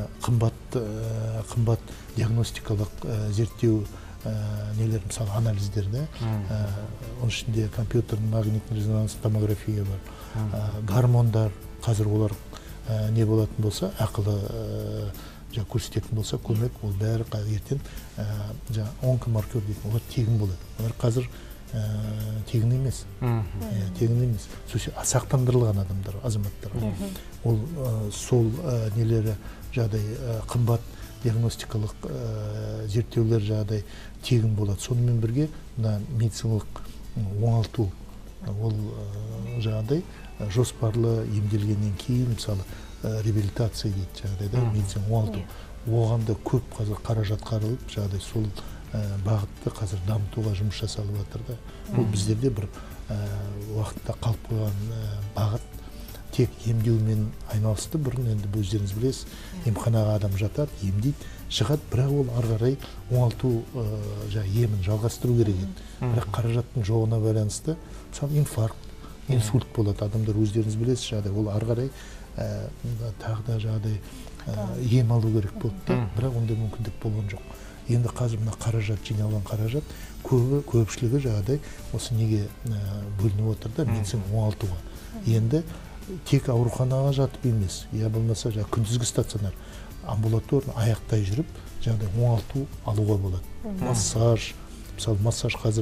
қымбат диагностикалық зерттеу нелер, мысалы анализдерді, оның ішінде компьютердің магнитный резонанс томография бар, гормондар, қазір олар не болатын болса, ақылы көрсететін болса, көмек, ол бәрі ертең онкомаркер дейтін, олар тегін болады. Олар қазір тегін емес. Тегін емес. Сақтандырылған адамдар, азаматтар. Ол сол нелері жағдай қымбат диагностикалық зерттеулер жағдай тегін болады. Сонымен бірге медициналық оңалту, ол жағдай жоспарлы емделгеннен кейін, мысалы, реабилитация дейді жағдайда, медицина оңалту. Оған да көп қазір қаражат қаралып, жағдай сол бағытты қазір дамытуға жұмыс жасалып жатыр да. Бұл біздерде бір уақытта қалып қойған бағыт, тек емдеумен айналысты. Бұрын енді өздеріңіз білесіз, емханаға адам жатады, емдейді, шығады, бірақ ол ары қарай оңалту емін жалғастыру керек еді. Бірақ қаражаттың жоғына байланысты, мысалы, инфаркт, инсульт болады, адамдар өздеріңіз білесіз, жағдай ол ары қарай тағы да жағдай ем алу керек болды, бірақ ондай мүмкіндік болған жоқ. Енді қазір мына қаражат, жиналған қаражат, көбі, көпшілігі жағдай осы неге бөлініп отыр да, медицина оңалтуға. Енді тек ауруханаға жатып емес, я болмаса күндізгі стационар, амбулаторны аяқтай жүріп, жағдай оңалту алуға болады. Массаж, мысалы, массаж қазір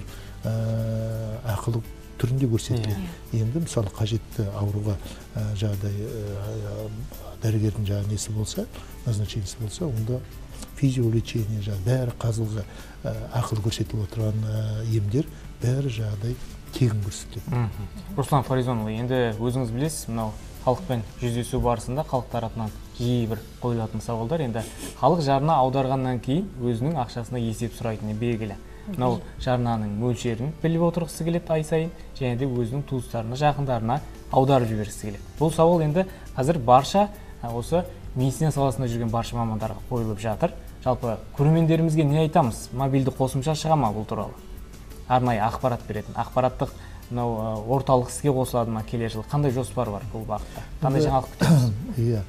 ақылы түрінде көрсетіледі. Енді мысалы қажетті ауруға жағдай дәрігердің жаңа несі болса, назначениесі болса, онда физиолечение, бәрі қазылға ақылы көрсетіліп отырған емдер, бәрі жағдай тегін көрсетіледі. Руслан Фаризонұлы, енді өзіңіз білесіз, мынау халықпен жүздесу барысында халық тарапынан жиі бір қойылатын сауалдар, енді халық жарна аударғаннан кейін өзінің ақшасына есеп сұрайтыны белгілі. Мынау жарнаның мөлшерін біліп отырғысы келеді ай сайын, және де өзінің туыстарына, жақындарына аударып жібергісі келеді. Бұл сауал енді қазір барша осы медицина саласында жүрген барша мамандарға қойылып жатыр. Жалпы көрермендерімізге не айтамыз? Мобильді қосымша шыға ма бұл туралы? Арнайы ақпарат беретін, ақпараттық мынау орталық іске қосылады ма келер жылы? Қандай жоспар бар бұл бағытта? Қандай жаңалық күтеміз? Иә,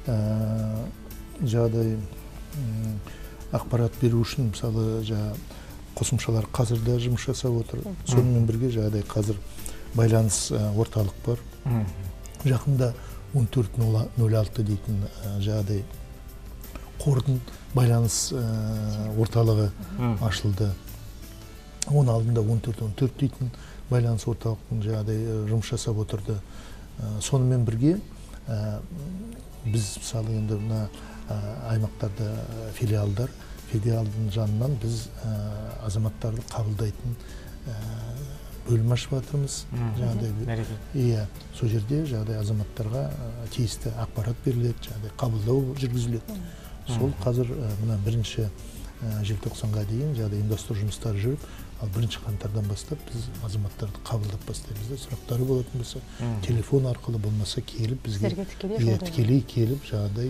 жағдай ақпарат беру үшін, мысалы, қосымшалар қазір де жұмыс жасап отыр. Сонымен бірге жағдай қазір байланыс орталық бар. Жақында он төрт нөл алты дейтін жағдай қордың байланыс орталығы ашылды. Оның алдында он төрт он төрт дейтін байланыс орталықтың жағдай жұмыс жасап отырды. Сонымен бірге біз мысалы енді мына аймақтарда филиалдар, филиалдың жанынан біз азаматтарды қабылдайтын бөлім ашып жатырмыз. Иә, сол жерде жағдай азаматтарға тиісті ақпарат беріледі, жағдай қабылдау жүргізіледі. Сол қазір мына бірінші желтоқсанға дейін жағдай ұйымдастыру жұмыстары жүріп, ал бірінші қаңтардан бастап біз азаматтарды қабылдап бастаймыз да, сұрақтары болатын болса, телефон арқылы болмаса келіп бізге тікелей келіп жағдай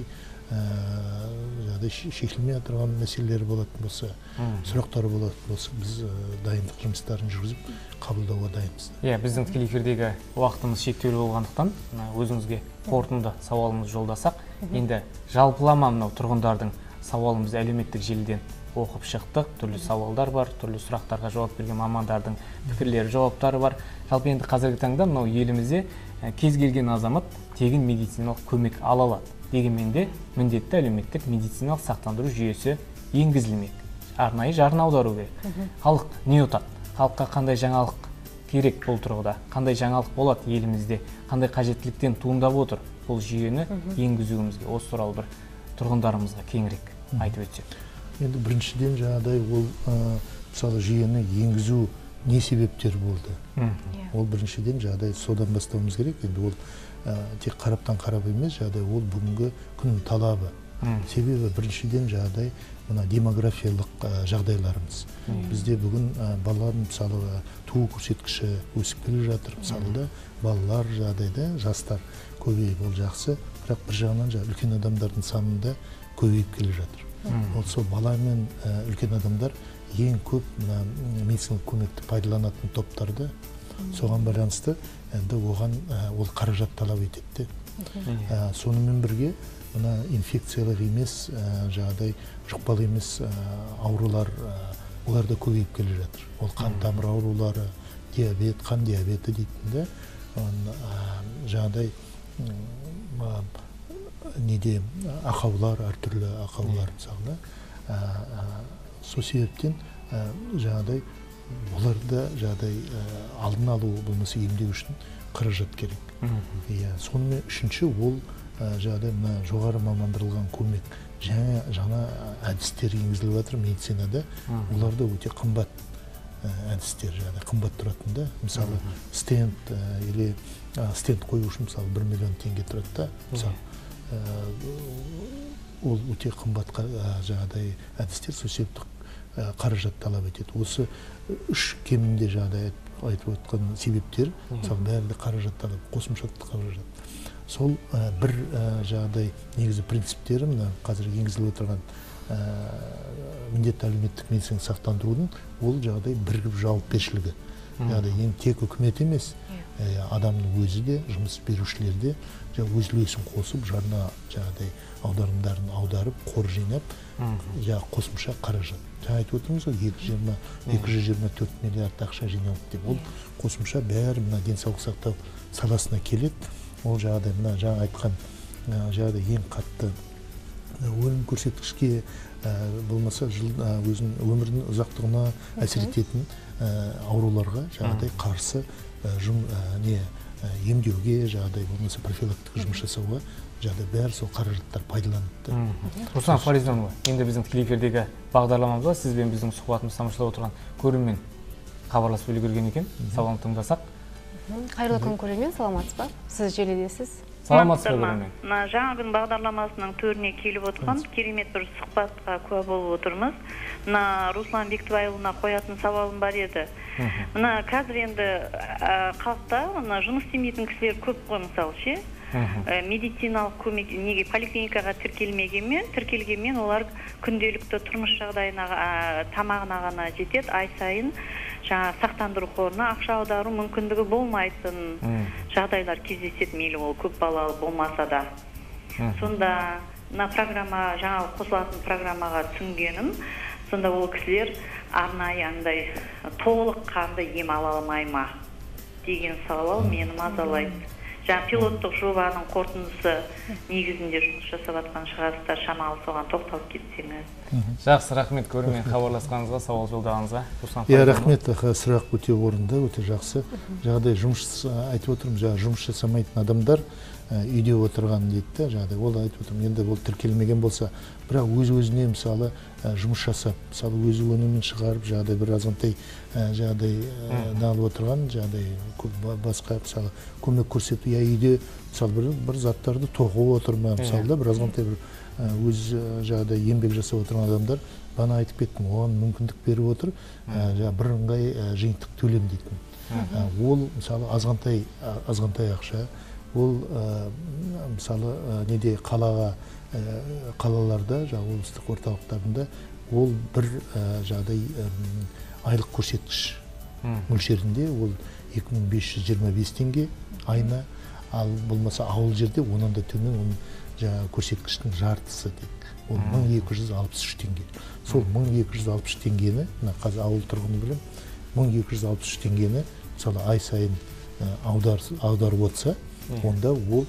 шешілмей отырған мәселелері болатын болса, сұрақтары болатын болса, біз дайындық жұмыстарын жүргізіп қабылдауға дайынбыз. Иә, біздің тікелей эфирдегі уақытымыз шектеулі болғандықтан, өзіңізге қорытынды сауалымыз жолдасақ, енді жалпылама мынау тұрғындардың сауалымызды әлеуметтік желіден оқып шықтық. Түрлі сауалдар бар, түрлі сұрақтарға жауап берген мамандардың пікірлері, жауаптары бар. Жалпы енді қазіргі таңда мынау елімізде кез келген азамат тегін медициналық көмек ала алады. Дегенмен де міндетті әлеуметтік медициналық сақтандыру жүйесі енгізілмек. Арнайы жарна аудару керек. Халық не ұтады? Халыққа қандай жаңалық керек бұл тұрғыда? Қандай жаңалық болады елімізде? Қандай қажеттіліктен туындап отыр бұл жүйені енгізуімізге? Осы туралы бір тұрғындарымызға кеңірек айтып өтсек. Енді біріншіден жаңағыдай ол мысалы жүйені енгізу не себептер болды? Ол біріншіден жағдай содан бастауымыз керек. Енді ол тек қараптан қарап емес, жағдай ол бүгінгі күн талабы. Себебі біріншіден жағдай мына демографиялық жағдайларымыз. Бізде бүгін балалар мысалы туу көрсеткіші өсіп келе жатыр. Мысалы да балалар жағдайда жастар көбейіп ол жақсы, бірақ бір жағынан жаңа үлкен адамдардың санында көбейіп келе жатыр. Ол сол бала мен үлкен адамдар ең көп медициналық көмекті пайдаланатын топтарды, соған байланысты енді оған ол қаражат талап етеді. Сонымен бірге мына инфекциялық емес, жағдай жұқпалы емес аурулар олар да көбейіп келе жатыр. Ол қан тамыр аурулары, диабет, қан диабеті дейтінде жағдай неде ақаулар, әртүрлі ақаулар мысалы. Сол себептен жағдай оларда жағдай алдын алу болмаса емдеу үшін қаражат керек. Сонымен үшінші ол жағдай мына жоғары мамандырылған көмек, жаңа жаңа әдістер енгізіліп жатыр медицинада. Олар да өте қымбат әдістер, жағдай қымбат тұратында. Мысалы стенд или стенд қою үшін мысалы бір миллион теңге тұрады да. Мысалы ол өте қымбат жағдай әдістер, сол себепті қаражат талап етеді. Осы үш кемінде жағдай айтып отқан себептер, мысалы бәрі де қаражат талап, қосымша қаражат. Сол бір жағдай негізі принциптері мына қазір енгізіліп отырған міндетті әлеуметтік медициналық сақтандырудың ол жағдай бірігіп жауапкершілігі. Яғни енді тек үкімет емес, адамның өзі де, жұмыс берушілер де өз үлесін қосып, жарна жағдай аударымдарын аударып, қор жинап, қосымша қаражат. Жаңа айтып отырмыз ғой, екі жүз жиырма төрт миллиард ақша жиналды деп. Ол қосымша бәрі мына денсаулық сақтау саласына келеді. Ол жағдай мына жаңа айтқан жағдай ең қатты өлім көрсеткішке болмаса өзінің өмірінің ұзақтығына әсер ететін ауруларға жағдай қарсы емдеуге, жағдай болмаса профилактика жұмыс жасауға жағдай бәрі сол қаражаттар пайдаланылды. Руслан Фаризонова, енді біздің тікелей эфирдегі бағдарламамызда сізбен біздің сұхбатымызды тамашалап отырған көрермен хабарласып үлгерген екен. Сауалын тыңдасақ. Қайырлы күн көрермен, саламатсыз ба? Сіз желідесіз. Саламатсыз ба көрермен? Жаңа күн бағдарламасының төріне келіп отырған керемет бір сұхбатқа куә болып отырмыз. Мына Руслан Бектібайұлына қоятын сауалым бар еді. Мына қазір енді халықта жұмыс істемейтін кісілер көп қой, мысалы ше. Медициналық көмек неге поликлиникаға тіркелмегенмен, тіркелгенмен олар күнделікті тұрмыс жағдайына, тамағына ғана жетеді, ай сайын жаңа сақтандыру қорына ақша аудару мүмкіндігі болмайтын жағдайлар кездеседі, мейлі ол көп балалы болмаса да. Сонда мына программа, жаңа қосылатын программаға түсінгенім, сонда ол кісілер арнайы андай толық қанды ем ала алмай ма деген сауал мені мазалайды. Жаңа пилоттық жобаның қорытындысы негізінде жұмыс жасап жатқан шығарыстар, шамалы соған тоқталып кетсеңіз. Жақсы, рахмет көрермен хабарласқаныңызға, сауал жолдағаныңызға. Иә, рахмет, сұрақ өте орынды, өте жақсы. Жағдай жұмыс айтып отырмын, жаңа жұмыс жасамайтын адамдар үйде отырған дейді, жағдай ол айтып отырмын, енді ол тіркелмеген болса, бірақ өз-өзіне мысалы жұмыс жасап, мысалы өзі өнімін шығарып, жағдай бір азғантай жағдай алып отырған, жағдай басқа мысалы көмек көрсету, я үйде мысалы бір заттарды тоқып отырма, мысалы да бір азғантай бір өз жағдай еңбек жасап отырған адамдар, бана айтып кеттім, оған мүмкіндік беріп отыр, бірыңғай жиынтық төлем дейтін. Ол мысалы азғантай азғантай ақша, ол мысалы неде қалаға қалаларда, облыстық орталықтарында ол бір жағдай айлық көрсеткіш мөлшерінде ол екі мың бес жүз жиырма бес теңге айына, ал болмаса ауыл жерде онан да төмен жаңағы көрсеткіштің жартысы дейік. Ол мың екі жүз алпыс үш теңге. Сол мың екі жүз алпыс үш теңгені, мына қазір ауыл тұрғыны білем, мың екі жүз алпыс үш теңгені мысалы ай сайын аударып отырса, онда ол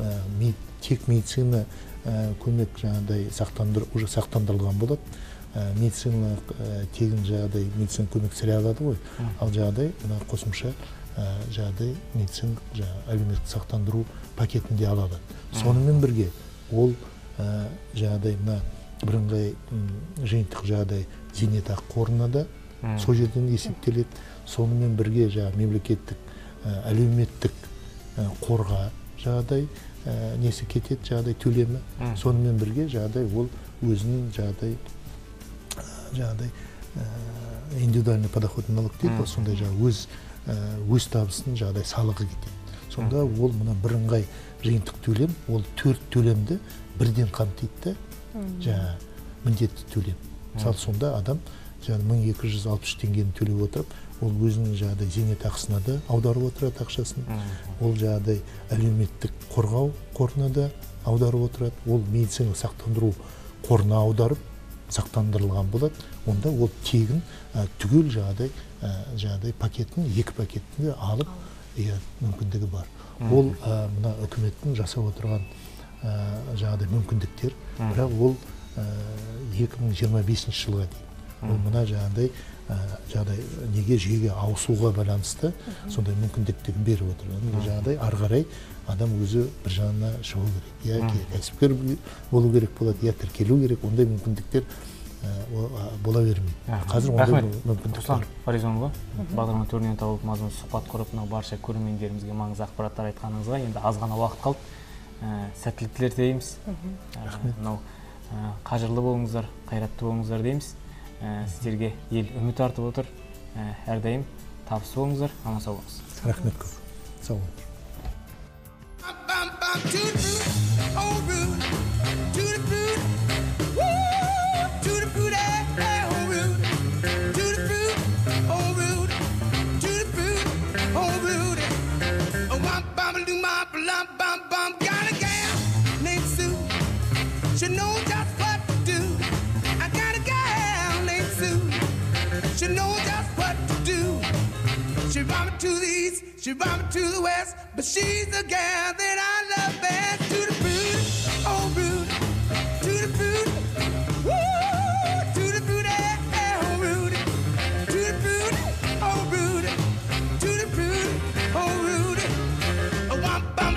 тек медицина көмек жаңағыдай сақтандыру уже сақтандырылған болады. Медициналық тегін жаңағыдай медицина көмек сірә алады ғой. Ал жаңағыдай мына қосымша жаңағыдай медициналық әлеуметтік сақтандыру пакетінде алады. Сонымен бірге ол жаңағыдай мына бірыңғай жиынтық жаңағыдай зейнетақы қорына да сол жерден есептеледі. Сонымен бірге жаңағы мемлекеттік әлеуметтік қорға жаңағыдай несі кетеді, жаңағыдай төлемі. Сонымен бірге жаңағыдай ол өзінің жаңағыдай жаңағыдай индивидуальный подоходный налог дейді, сондай жаңағы өз өз табысын жаңағыдай салығы кетеді. Сонда ол мына бірыңғай жиынтық төлем, ол төрт төлемді бірден қамтиды да, жаңағы міндетті төлем. Мысалы сонда адам жаңағы мың екі жүз алпыс үш теңгені төлеп отырып, ол өзінің жаңағыдай зейнетақысына да аударып отырады ақшасын. Ол жаңағыдай әлеуметтік қорғау қорына да аударып отырады. Ол медицина сақтандыру қорына аударып сақтандырылған болады. Онда ол тегін түгел жаңағыдай жаңағыдай пакетін екі пакетінде алып мүмкіндігі бар. Ол мына үкіметтің жасап отырған жаңағыдай мүмкіндіктер, бірақ ол екі мың жиырма бесінші жылға дейін. Ол мына жаңағыдай жаңағыдай неге жүйеге ауысуға байланысты сондай мүмкіндіктерін беріп отыр. Жаңағыдай ары қарай адам өзі бір жағына шығу керек. Я кәсіпкер болу керек болады, я тіркелу керек. Ондай мүмкіндіктер бола бермейді. Қазір ондай мүмкіндік бар. Фаризонова, бағдарлама төрінен тауып мазмұн сұхбат құрып, барша көрермендерімізге маңызды ақпараттар айтқаныңызға енді аз ғана уақыт қалды. Сәттілік тілер тілейміз. Мынау қажырлы болыңыздар, қайратты болыңыздар дейміз. Сіздерге ел үміт артып отыр. Әрдайым табыс болыңыздар, аман сау болыңыз. Рахмет көп. Сау болыңыз. She knows just what to do. I got a gal named Sue. She knows just what to do. She brought me to the east, she brought me to the west, but she's the gal that I love best. To the food, oh rude, to the food, woo, to the food, oh rude, to the food, oh rude, to the food, oh rude, oh womp bum.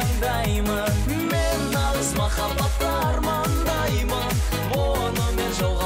Махаббатты армандаймын, оны мен жолға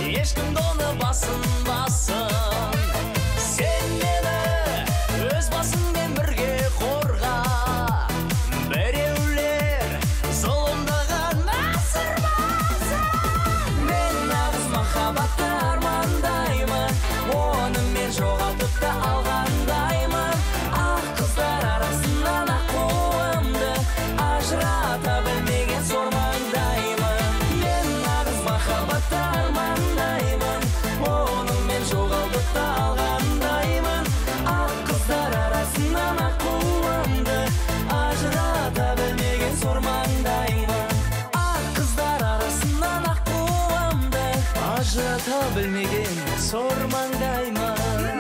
ешкімді оны басынбасын. Сен мені өз басыңмен бірге қорға, біреулер зұлымдығын асырмасын. Мен нағыз махаббатты армандаймын, оны мен жоғалтып та алғандаймын. Ақ қыздар арасынан аққуымды ажырата білмеген сормаңдаймын. Мен нағыз махаббатты армандаймын, оны мен жоғалтып та алғандаймын. Ақ қыздар арасынан аққуымды ажырата білмеген сормаңдаймын. Ақ қыздар арасынан аққуымды ажырата білмеген сормаңдаймын.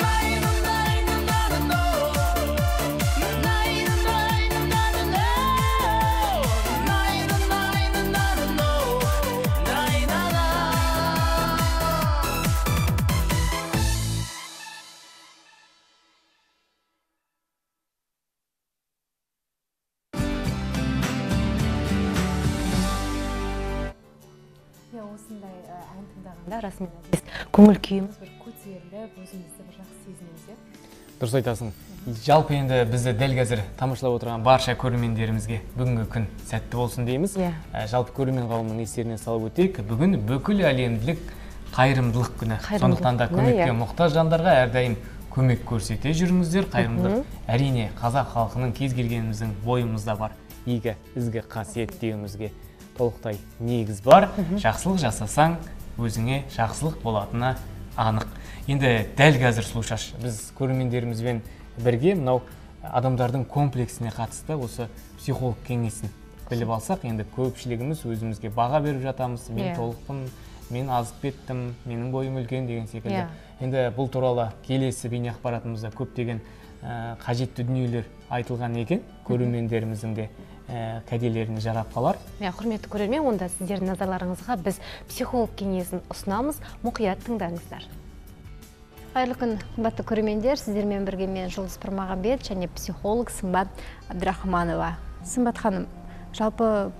Осындай ән тыңдағанда расымен көңіл күйіміз бір көтеріліп, өзімізді бір жақсы сезінеміз. Дұрыс айтасың. Жалпы енді бізді дәл қазір тамашалап отырған барша көрермендерімізге бүгінгі күн сәтті болсын дейміз. Жалпы көрермен қауымның естеріне салып өтейік, бүгін бүкіл әлемдік қайырымдылық күні. Сондықтан да көмекке мұқтаж жандарға әрдайым көмек көрсете жүріңіздер. Қайырымдылық әрине қазақ халқының кез келгеніміздің бойымызда бар игі ізгі қасиет деуімізге толықтай негіз бар. Жақсылық жасасаң, өзіңе жақсылық болатыны анық. Енді дәл қазір Сұлушаш, біз көрермендерімізбен бірге мынау адамдардың комплексіне қатысты осы психолог кеңесін біліп алсақ, енді көпшілігіміз өзімізге баға беріп жатамыз. Мен толықпын, мен азып кеттім, менің бойым үлкен деген секілді. Енді бұл туралы келесі бейне ақпаратымызда көптеген қажетті дүниелер айтылған екен, көрермендеріміздің де кәделеріне жарап қалар. Құрметті көрермен, онда сіздердің назарларыңызға біз психолог кеңесін ұсынамыз, мұқият тыңдаңыздар. Қайырлы күн, қымбатты көрермендер, сіздермен бірге мен Жұлдыз Пірмағанбет және психолог Сымбат Абдрахманова. Сымбат ханым, жалпы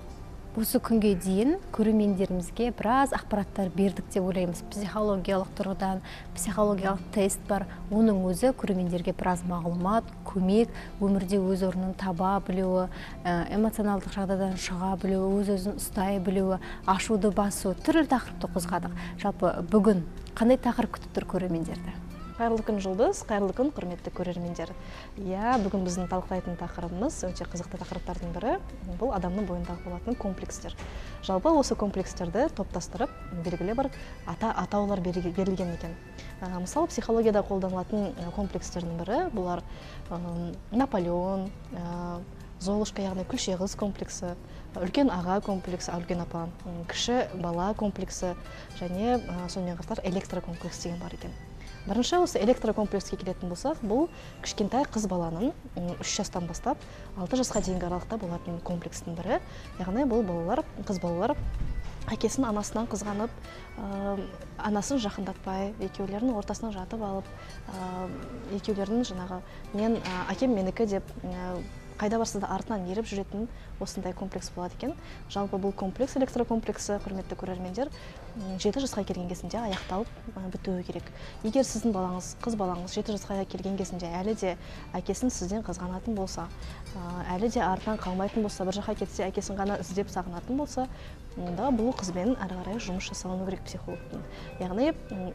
осы күнге дейін көрермендерімізге біраз ақпараттар бердік деп ойлаймыз. Психологиялық тұрғыдан, психологиялық тест бар. Оның өзі көрермендерге біраз мағлұмат, көмек, өмірде өз орнын таба білуі, эмоционалдық жағдайдан шыға білуі, өз-өзін ұстай білуі, ашуды басу, түрлі тақырыпты қозғадық. Жалпы бүгін қандай тақырып күтіп тұр көрермендерді? Қайырлы күн Жұлдыз, қайырлы күн құрметті көрермендер. Иә, бүгін біздің талқылайтын тақырыбымыз өте қызықты тақырыптардың бірі, бұл адамның бойындағы болатын комплекстер. Жалпы осы комплекстерді топтастырып, белгілі бір ата атаулар берілген екен. Мысалы, психологияда қолданылатын комплекстердің бірі бұлар Наполеон, Золушка, яғни күлше қыз комплексі, үлкен аға комплексі, үлкен апа, кіші бала комплексі және сонымен қатар электрокомплекс деген бар екен. Бірінші осы электрокомплекске келетін болсақ, бұл кішкентай қыз баланың үш жастан бастап алты жасқа дейінгі аралықта болатын комплекстің бірі. Яғни бұл балалар, қыз балалар әкесін анасынан қызғанып, анасын жақындатпай, екеулерінің ортасынан жатып алып, екеулерінің жаңағы мен әкем менікі деп қайда барсызда артынан еріп жүретін осындай комплекс болады екен. Жалпы бұл комплекс, электрокомплексі, құрметті көрермендер, жеті жасқа келген кезінде аяқталып бітуі керек. Егер сіздің балаңыз, қыз балаңыз жеті жасқа келген кезінде әлі де әкесін сізден қызғанатын болса, әлі де артынан қалмайтын болса, бір жаққа кетсе әкесін ғана іздеп сағынатын болса, онда бұл қызбен әрі қарай жұмыс жасалыну керек психологтың. Яғни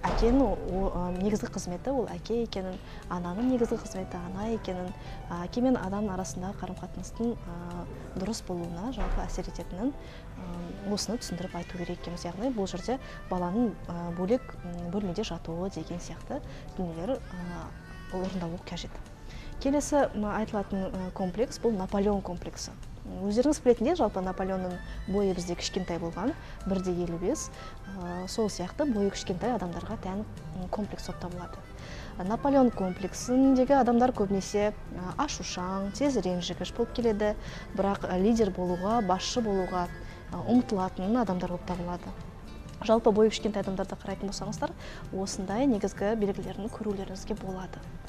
әкенің негізгі қызметі ол әке екенін, ананың негізгі қызметі ана екенін, әке мен ананың арасындағы қарым-қатынастың дұрыс болуына жалпы әсер ететінін осыны түсіндіріп айту керек екенбіз. Яғни бұл жерде баланың бөлек бөлмеде жатуы деген сияқты дүниелер орындалуы қажет. Келесі айтылатын комплекс бұл Наполеон комплексі. Өздеріңіз білетіндей, жалпы Наполеонның бойы бізде кішкентай болған, бір де елу бес. Сол сияқты бойы кішкентай адамдарға тән комплекс болып табылады. Наполеон комплексіндегі адамдар көбінесе ашушаң, тез ренжігіш болып келеді, бірақ лидер болуға, басшы болуға ұмтылатын адамдар болып табылады. Жалпы бойы кішкентай адамдарды қарайтын болсаңыздар, осындай негізгі белгілерін көрулеріңізге болады.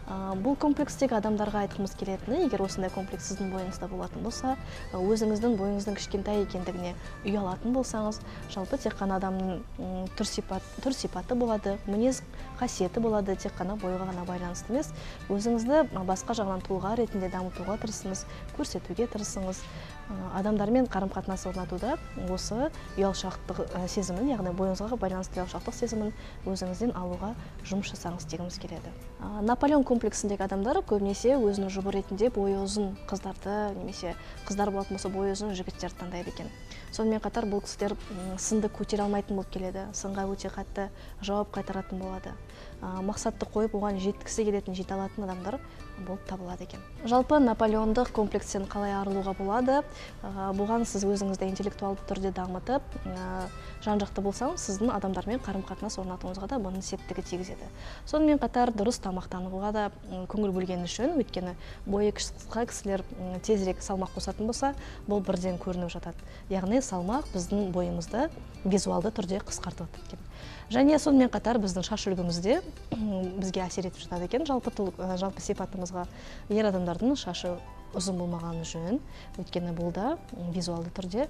Бұл комплекстегі адамдарға айтқымыз келетіні, егер осындай комплекс сіздің бойыңызда болатын болса, өзіңіздің бойыңыздың кішкентай екендігіне ұялатын болсаңыз, жалпы тек қана адамның түр сипаты болады, мінез қасиеті болады, тек қана бойға ғана байланысты емес, өзіңізді басқа жағынан тұлға ретінде дамытуға тырысыңыз, көрсетуге тырысыңыз. Адамдармен қарым-қатынас орнатуда осы ұялшақтық сезімін, яғни бойыңызға байланысты ұялшақтық сезімін өзіңізден алуға жұмыс жасаңыз дегіміз келеді. Наполеон комплексіндегі адамдар көбінесе өзінің жұбы ретінде бойы ұзын қыздарды, немесе қыздар болатын болса бойы ұзын жігіттерді таңдайды екен. Сонымен қатар бұл кісілер сынды көтере алмайтын болып келеді, сынға өте қатты жауап қайтаратын болады. Мақсатты қойып, оған жеткісі келетін, жете алатын адамдар болып табылады екен. Жалпы Наполеондық комплекстен қалай арылуға болады? Бұған сіз өзіңізді интеллектуалды түрде дамытып, жан-жақты болсаңыз, сіздің адамдармен қарым-қатынас орнатуыңызға да бұның септігі тигізеді. Сонымен қатар дұрыс тамақтануға да көңіл бөлгені үшін, өйткені бойы қысқа кісілер тезірек салмақ қосатын болса, бұл бірден көрініп жатады. Яғни салмақ біздің бойымызды визуалды түрде қысқартып жатады екен. Және сонымен қатар біздің шаш үлгімізде бізге әсер етіп жатады екен. Жалпы, жалпы сипатымызға ер адамдардың шашы ұзын болмағаны жөн, өйткені бұл да визуалды түрде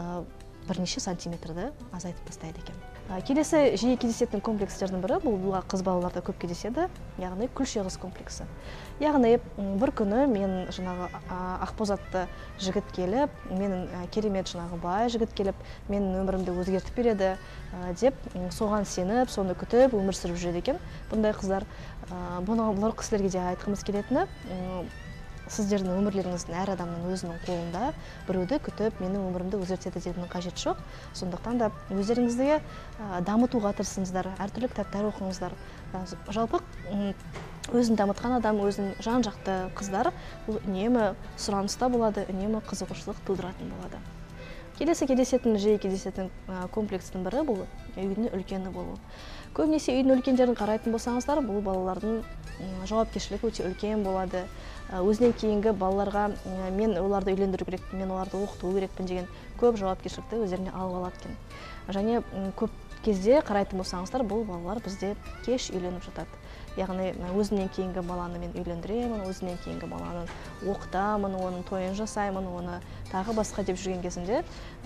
бірнеше сантиметрді азайтып тастайды екен. Келесі жиі кездесетін комплекстердің бірі, бұл қыз балаларда көп кездеседі, яғни күлше қыз комплексі. Яғни бір күні мен жаңағы ақбозатты жігіт келіп, менің керемет жаңағы бай жігіт келіп, менің өмірімді өзгертіп береді деп, соған сеніп, соны күтіп, өмір сүріп жүреді екен. Бұндай қыздар, бұлар кісілерге де айтқымыз келетіні, сіздердің өмірлеріңіздің әр адамның өзінің қолында, біреуді күтіп, менің өмірімді өзгертеді деудің қажеті жоқ. Сондықтан да өздеріңізді дамытуға тырысыңыздар, әртүрлі кітаптар оқыңыздар. Жалпы өзін дамытқан адам, өзін жан-жақты қыздар үнемі сұраныста болады, үнемі қызығушылық тудыратын болады. Келесі кездесетін, жиі кездесетін комплекстің бірі бұл үйдің үлкені болу. Көбінесе үйдің үлкендерін қарайтын болсаңыздар, бұл балалардың жауапкершілігі өте үлкен болады. Өзінен кейінгі балаларға мен оларды үйлендіру керек, мен оларды оқыту керекпін деген көп жауапкершілікті өздеріне алып алады екен. Және көп кезде қарайтын болсаңыздар, бұл балалар бізде кеш үйленіп жатады. Яғни өзінен кейінгі баланы мен үйлендіремін, өзінен кейінгі баланы оқытамын, оның тойын жасаймын, оны тағы басқа деп жүрген кезінде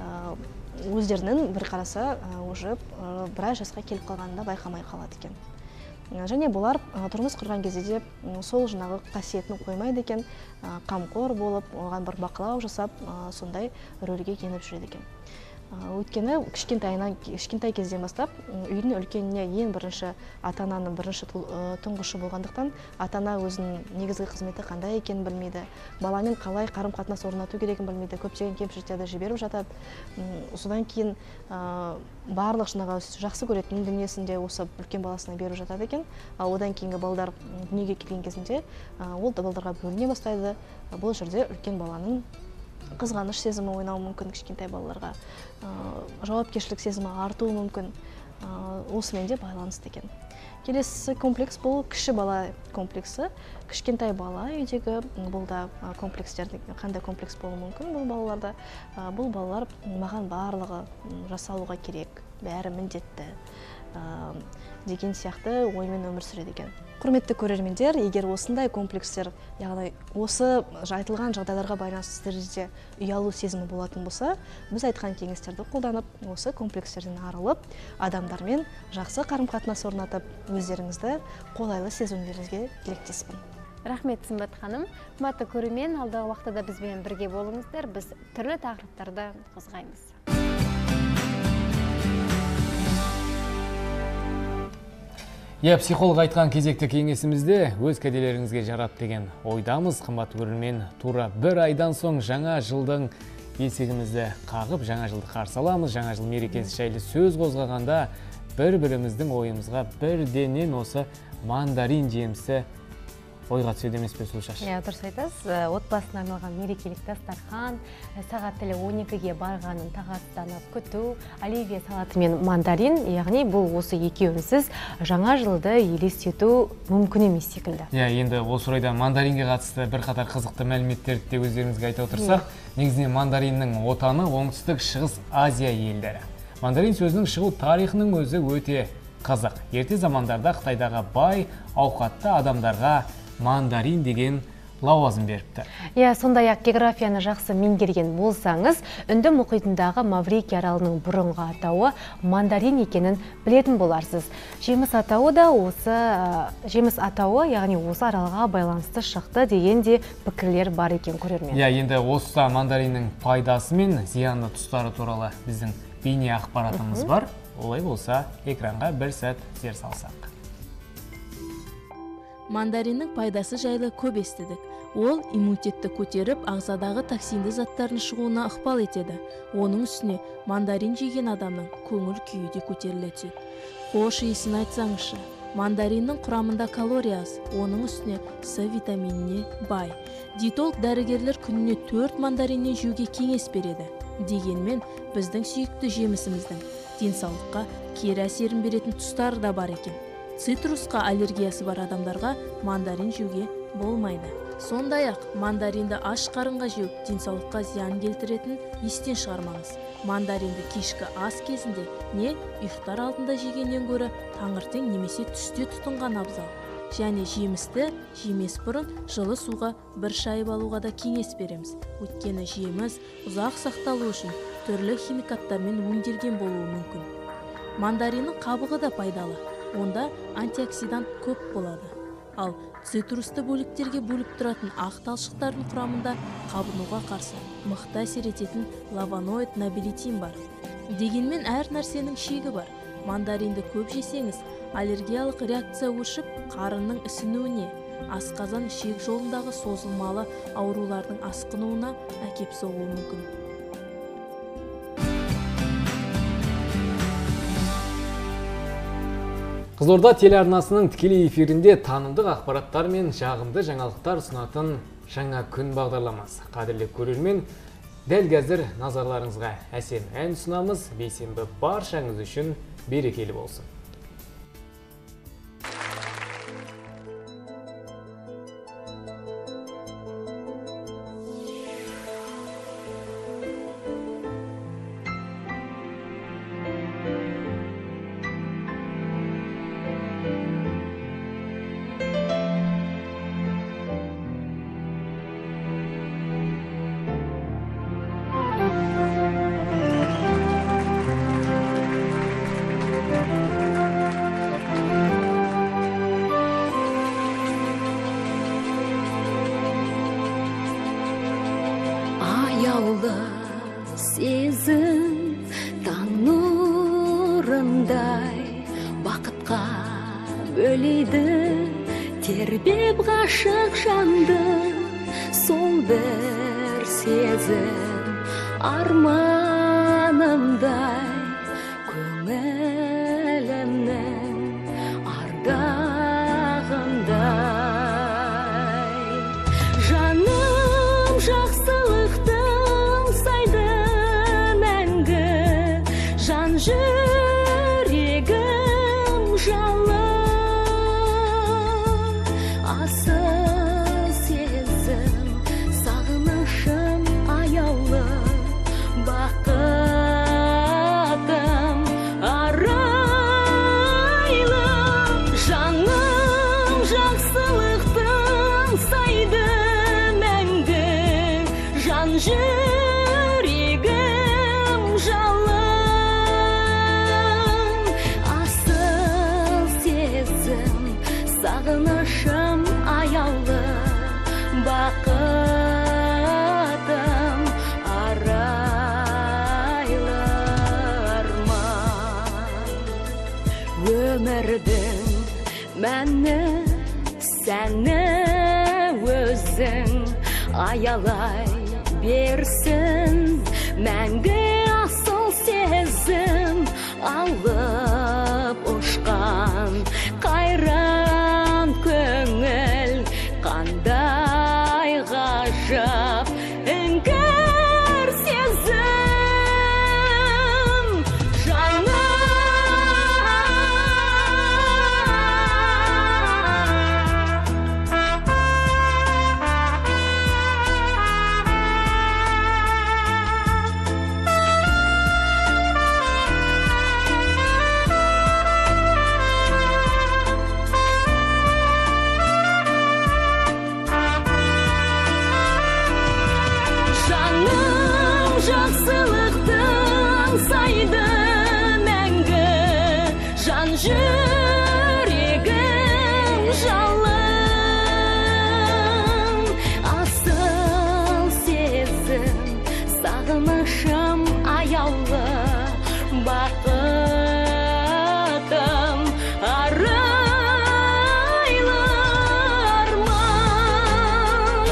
өздерінің бір қараса уже біраз жасқа келіп қалғанында байқамай қалады екен. Және бұлар тұрмыс құрған кезде де сол жаңағы қасиетін қоймайды екен, қамқор болып, оған бір бақылау жасап, сондай рөлге еніп жүреді екен. Өйткені кішкентай кезден бастап үйдің үлкеніне ең бірінші ата-ананың бірінші тұңғышы болғандықтан, ата-ана өзінің негізгі қызметі қандай екенін білмейді, баламен қалай қарым-қатынас орнату керегін білмейді, көптеген кемшіліктерді жіберіп жатады. Содан кейін барлық жаңағы жақсы көретін дүниесінде осы үлкен баласына беріп жатады екен. Ал одан кейінгі балалар дүниеге келген кезінде ол балаларға бөліне бастайды. Бұл жерде үлкен баланың қызғаныш сезімі ойнауы мүмкін, кішкентай балаларға жауапкершілік сезімі артуы мүмкін, осымен де байланысты екен. Келесі комплекс бұл кіші бала комплексі. Кішкентай бала үйдегі бұл да комплекстерді, қандай комплекс болуы мүмкін бұл балаларда. Бұл балалар маған барлығы жасалуға керек, бәрі міндетті деген сияқты оймен өмір сүреді екен. Құрметті көрермендер, егер осындай комплекстер, яғни осы айтылған жағдайларға байланысты сіздерде ұялу сезімі болатын болса, біз айтқан кеңестерді қолданып, осы комплекстерден арылып, адамдармен жақсы қарым-қатынас орнатып, өздеріңізді қолайлы сезімдеріңізге тілектеспін. Рахмет, Сымбат ханым. Қымбатты көрермен, алдағы уақытта бізбен бірге болыңыздар. Біз түрлі тақырыптарды қозғаймыз. Я психолог айтқан кезекті кеңесімізде өз кәделеріңізге жарап деген ойдамыз. Қымбатты көрермен, тура бір айдан соң жаңа жылдың есігімізді қағып, жаңа жылды қарсы аламыз. Жаңа жыл мерекесі жайлы сөз қозғағанда бір-біріміздің ойымызға бірденен осы мандарин жемісі ойға түседі емес пе, Сұлушаш? Иә, дұрыс айтасыз. Отбасына арналған мерекелік дастархан, сағат тілі он екіге барғанын тағаттанып күту, оливье салаты мен мандарин, яғни бұл осы екеуінсіз жаңа жылды елестету мүмкін емес секілді. Иә, енді осы орайда мандаринге қатысты бірқатар қызықты мәліметтерді де өздеріңізге айта отырсақ, негізінен мандариннің отаны оңтүстік шығыс Азия елдері. Мандарин сөзінің шығу тарихының өзі өте қызық. Ерте замандарда Қытайдағы бай, ауқатты адамдарға мандарин деген лауазым беріпті. Иә, сондай-ақ географияны жақсы меңгерген болсаңыз, Үнді мұхитындағы Маврикий аралының бұрынғы атауы мандарин екенін білетін боларсыз. Жеміс атауы да осы жеміс атауы, яғни осы аралға байланысты шықты деген де пікірлер бар екен көрермен. Иә, енді осы мандариннің пайдасы мен зиянды тұстары туралы біздің бейне ақпаратымыз бар. Олай болса, экранға бір сәт зер салсақ. Мандариннің пайдасы жайлы көп естідік. Ол иммунитетті көтеріп, ағзадағы токсинді заттардың шығуына ықпал етеді. Оның үстіне мандарин жеген адамның көңіл күйі де көтеріле түседі. Қош иісін айтсаңызшы, мандариннің құрамында калория аз, оның үстіне С витаминіне бай. Диетолог дәрігерлер күніне төрт мандариннен жеуге кеңес береді. Дегенмен, біздің сүйікті жемісіміздің денсаулыққа кері әсерін беретін тұстары да бар екен. Цитрусқа аллергиясы бар адамдарға мандарин жеуге болмайды. Сондай-ақ мандаринді аш қарынға жеу денсаулыққа зиян келтіретін естен шығармаңыз. Мандаринді кешкі ас кезінде не ұйықтар алдында жегеннен гөрі таңертең немесе түсте тұтынған абзал. Және жемісті жемес бұрын жылы суға бір шайып алуға да кеңес береміз. Өйткені жеміс ұзақ сақталу үшін түрлі химикаттармен өңделген болуы мүмкін. Мандариннің қабығы да пайдалы. Онда антиоксидант көп болады. Ал цитрусты бөліктерге бөліп тұратын ақ талшықтардың құрамында қабынуға қарсы мықты әсер ететін лаваноид нобилитин бар. Дегенмен әр нәрсенің шегі бар. Мандаринді көп жесеңіз, аллергиялық реакция өршіп, қарынның ісінуіне, асқазан ішек жолындағы созылмалы аурулардың асқынуына әкеп соғуы мүмкін. Қызылорда телеарнасының тікелей эфирінде танымдық ақпараттар мен жағымды жаңалықтар ұсынатын жаңа күн бағдарламасы. Қадірлі көрермен, дәл қазір назарларыңызға әсем ән ұсынамыз. Бейсенбі баршаңыз үшін берекелі болсын. Сезім таң нұрындай бақытқа бөлейді, тербеп ғашық жанды, сол бір сезім арманымдай, көңілімнің ардағындай. Жаным жақсылықтың сайды мәңгі, жан жүрегім жалын, асыл сезім сағынышым аяулы, бақытым арайлы. Жаным жақсылықтың сайды мәңгі, жан жүрегім жалын, асыл сезім сағынышым аяулы, бақытым арайлы арман. Өмірдің мәні сәні өзің аялай берсін, мәңгі асыл сезім алып ұшқан қайран көңіл, қандай ғажап іңкәр сезім. Жаным жүрегім жалын, асыл сезім, сағынышым аяулы, бақытым арайлы арман.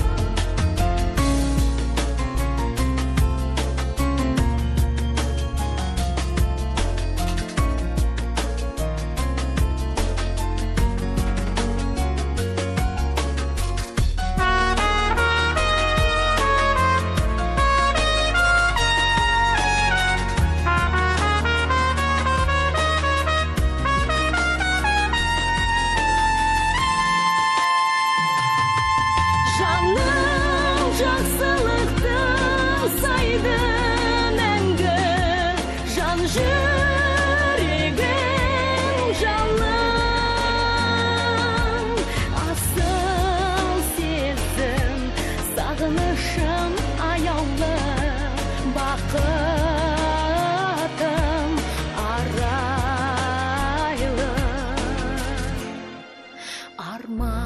Жаным жақсылықты сайды мәңгі, жан жүрегім жалын, асыл сезім, сағынышым аяулы, бақытым арайлы арман.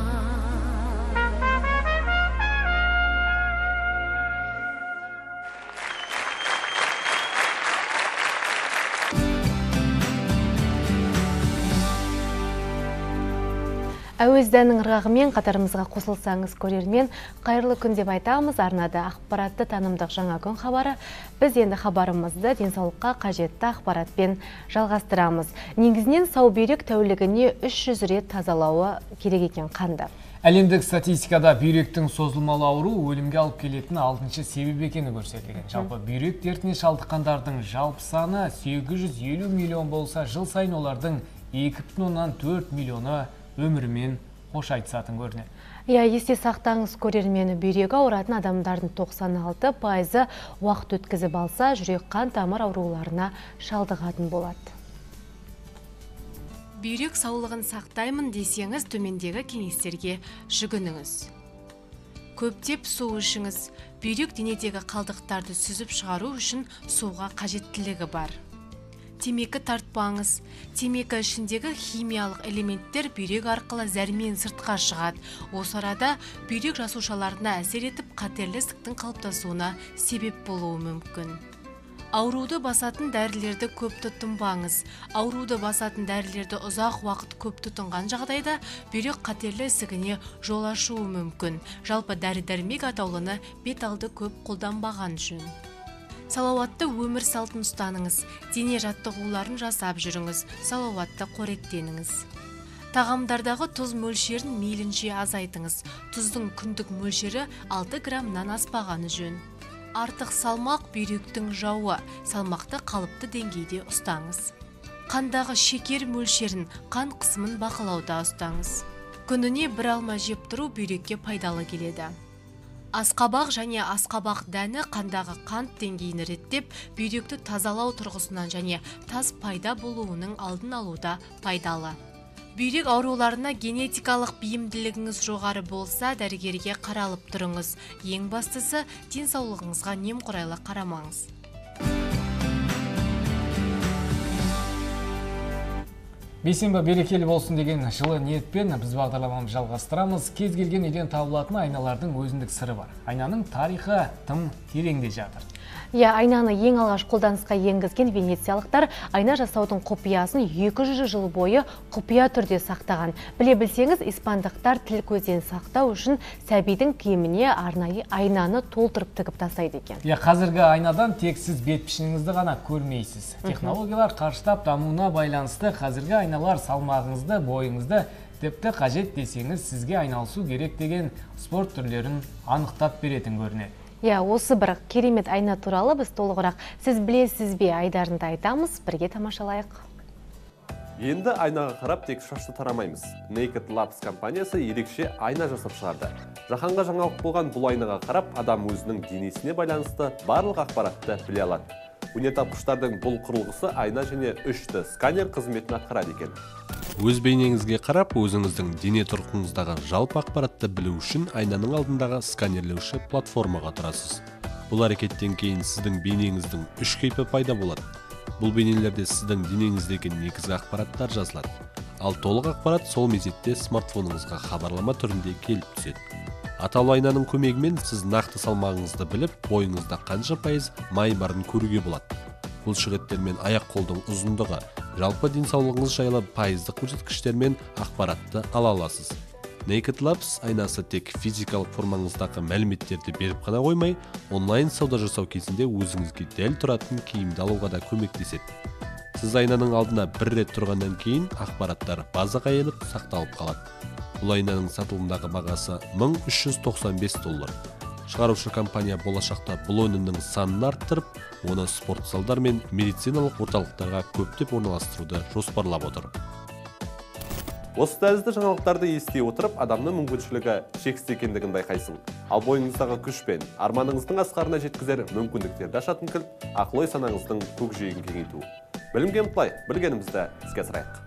Әуезданның ырғағымен қатарымызға қосылсаңыз көрермен, қайырлы күн деп айтамыз. Арнада ақпаратты танымдық жаңа күн хабары. Біз енді хабарымызды денсаулыққа қажетті ақпаратпен жалғастырамыз. Негізінен сау бүйрек тәулігіне үш жүз рет тазалауы керек екен қанды. Әлемдік статистикада бүйректің созылмалы ауру өлімге алып келетін алтыншы себеп екені көрсетілген. Жалпы бүйрек дертіне шалдыққандардың жалпы саны сегіз жүз елу миллион болса, жыл сайын олардың екі бүтін оннан төрт миллионы өмірімен қош айтысатын көрінеді. Я, есте сақтаңыз көрермені, бүйрегі ауыратын адамдардың тоқсан алты пайызы уақыт өткізіп алса, жүрек қан тамыр ауруларына шалдығатын болады. Бүйрек саулығын сақтаймын десеңіз, төмендегі кеңестерге жүгініңіз. Көптеп су ішіңіз. Бүйрек денедегі қалдықтарды сүзіп шығару үшін суға қажеттілігі бар. Темекі тартпаңыз. Темекі ішіндегі химиялық элементтер бүйрек арқылы зәрмен сыртқа шығады. Осы арада бүйрек жасушаларына әсер етіп, қатерлі ісіктің қалыптасуына себеп болуы мүмкін. Ауруды басатын дәрілерді көп тұтынбаңыз. Ауруды басатын дәрілерді ұзақ уақыт көп тұтынған жағдайда бүйрек қатерлі ісігіне жол ашуы мүмкін. Жалпы дәрі-дәрмек атаулыны бет алды көп қолданбаған жөн. Салауатты өмір салтын ұстаныңыз. Дене жаттығуларын жасап жүріңіз. Салауатты қоректеніңіз. Тағамдардағы тұз мөлшерін мейлінше азайтыңыз. Тұздың күндік мөлшері алты граммнан аспағаны жөн. Артық салмақ бүйректің жауы. Салмақты қалыпты деңгейде ұстаңыз. Қандағы шекер мөлшерін, қан қысымын бақылауда ұстаңыз. Күніне бір алма жеп тұру бүйрекке пайдалы келеді. Асқабақ және асқабақ дәні қандағы қант деңгейін реттеп, бүйректі тазалау тұрғысынан және таз пайда болуының алдын алуда пайдалы. Бүйрек ауруларына генетикалық бейімділігіңіз жоғары болса, дәрігерге қаралып тұрыңыз. Ең бастысы, денсаулығыңызға немқұрайлы қарамаңыз. Бейсенбі берекелі болсын деген жылы ниетпен біз бағдарламамызды жалғастырамыз. Кез келген үйден табылатын айналардың өзіндік сыры бар. Айнаның тарихы тым тереңде жатыр. Я, айнаны ең алғаш қолданысқа енгізген венециялықтар айна жасаудың құпиясын екі жүз жыл бойы құпия түрде сақтаған. Біле білсеңіз, испандықтар тіл көзден сақтау үшін сәбидің киіміне арнайы айнаны толтырып тігіп тастайды екен. Я, қазіргі айнадан тек сіз бет пішініңізді ғана көрмейсіз. Технологиялар қарыштап дамуына байланысты қазіргі айналар салмағыңызды, бойыңызды, тіпті қажет десеңіз сізге айналысу керек деген спорт түрлерін анықтап беретін көрінеді. Я, осы бір керемет айна туралы біз толығырақ сіз білесіз бе айдарында айтамыз, бірге тамашалайық. Енді айнаға қарап тек шашты тарамаймыз. Naked Labs компаниясы ерекше айна жасап шығарды. Жаһанға жаңалық болған бұл айнаға қарап, адам өзінің денесіне байланысты барлық ақпаратты біле алады. Өнертапқыштардың бұл құрылғысы айна және үш дэ сканер қызметін атқарады екен. Өз бейнеңізге қарап, өзіңіздің дене тұрқыңыздағы жалпы ақпаратты білу үшін айнаның алдындағы сканерлеуші платформаға тұрасыз. Бұл әрекеттен кейін сіздің бейнеңіздің үш кейпі пайда болады. Бұл бейнелерде сіздің денеңіздегі негізгі ақпараттар жазылады. Ал толық ақпарат сол мезетте смартфоныңызға хабарлама түрінде келіп түседі. Атаулы айнаның көмегімен сіз нақты салмағыңызды біліп, бойыңызда қанша пайыз май барын көруге болады. Бұлшықеттер мен аяқ қолдың ұзындығы, жалпы денсаулығыңыз жайлы пайыздық көрсеткіштермен ақпаратты ала аласыз. Naked Labs айнасы тек физикалық формаңыздағы мәліметтерді беріп қана қоймай, онлайн сауда жасау кезінде өзіңізге дәл тұратын киімді алуға да көмектеседі. Сіз айнаның алдына бір рет тұрғаннан кейін ақпараттар базаға еніп сақталып қалады. Бұл айнаның сатылымдағы бағасы мың үш жүз тоқсан бес доллар. Шығарушы компания болашақта бұл өнімнің санын арттырып, оны спорт залдар мен медициналық орталықтарға көптеп орналастыруды жоспарлап отыр. Осы тәрізді жаңалықтарды ести отырып, адамның мүмкіншілігі шексіз екендігін байқайсың. Ал бойыңыздағы күш пен арманыңыздың асқарына жеткізер мүмкіндіктерді ашатын кілт ақыл ой санаңыздың көкжиегін кеңейту. Білімге ұмтылай, білгенімізді іске асырайық.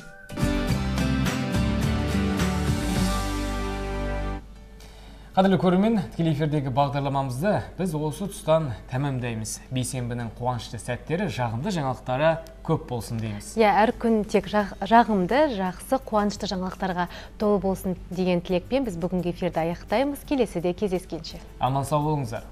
Қадірлі көрермен, тікелей эфирдегі бағдарламамызды біз осы тұстан тәмамдаймыз. Бейсенбінің қуанышты сәттері, жағымды жаңалықтары көп болсын дейміз. Иә, әр күн тек жағымды, жақсы, қуанышты жаңалықтарға толы болсын деген тілекпен біз бүгінгі эфирді аяқтаймыз. Келесіде кездескенше. Аман сау болыңыздар.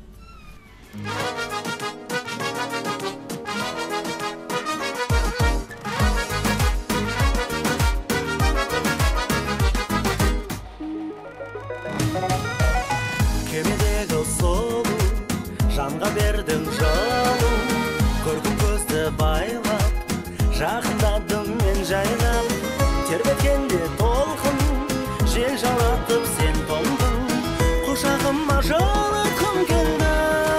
Кемедегі солу, жанға бердің жалу, көргім көзді байлап, жақындадым мен жайлап, тербеткенде толқын, жел жалатып сен тоңдың, құшағыма жалыққым келді.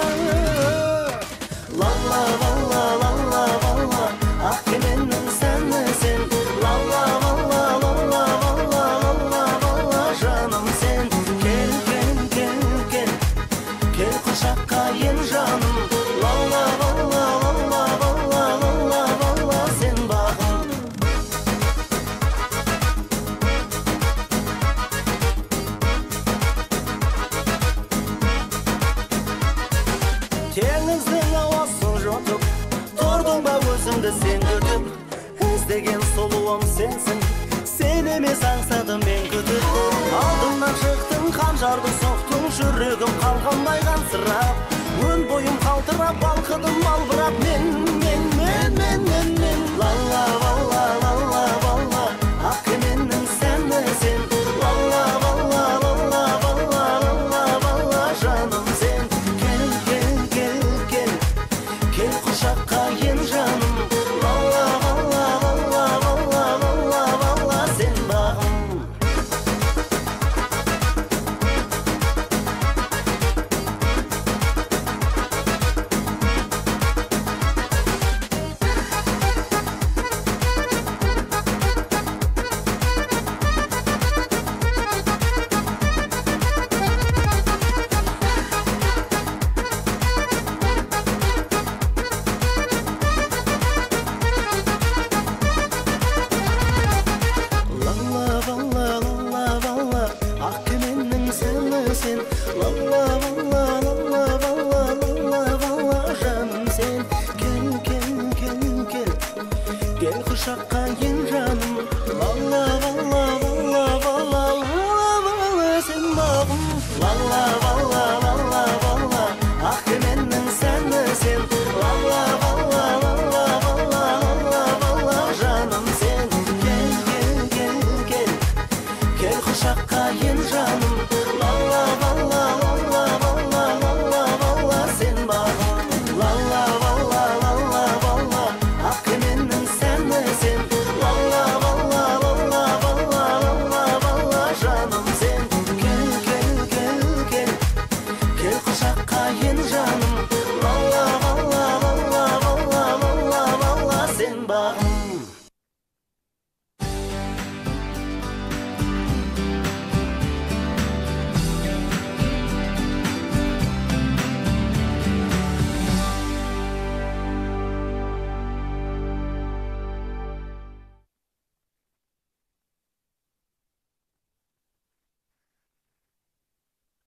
Лала, лала, лала, лала, ақ кеменің сәні сен, лала, лала, лала, лала, лала, лала, жаным сен, кел, кел, кел, кел, кел құшаққа ен жаным, лала, лала, лала, лала, лала, лала, сен бағым. Теңіздің ауасын жотып, тұрдың ба өзімді сен күтіп, іздеген сұлуым сенсің, сен емес аңсадым мен күтіп. Алдымнан шықтың, қанжарды соқтың, жүрегім қалғандай қансырап, өн бойым қалтырап, балқыдым балбырап, мен, мен, мен, мен, мен, мен. Лала, лала, лала, лала, ақ кеменің сәні сен, лала, лала, лала, лала, лала, лала, жаным сен, кел, кел, кел, кел, кел құшаққа ен жаным, лала, лала, лала, лала, лала, лала, сен бағым. Лала, лала, лала, лала, ақ кеменің сәні сен, лала, лала, лала, лала, лала, лала, жаным сен, кел, кел, кел, кел, кел құшаққа ен жаным.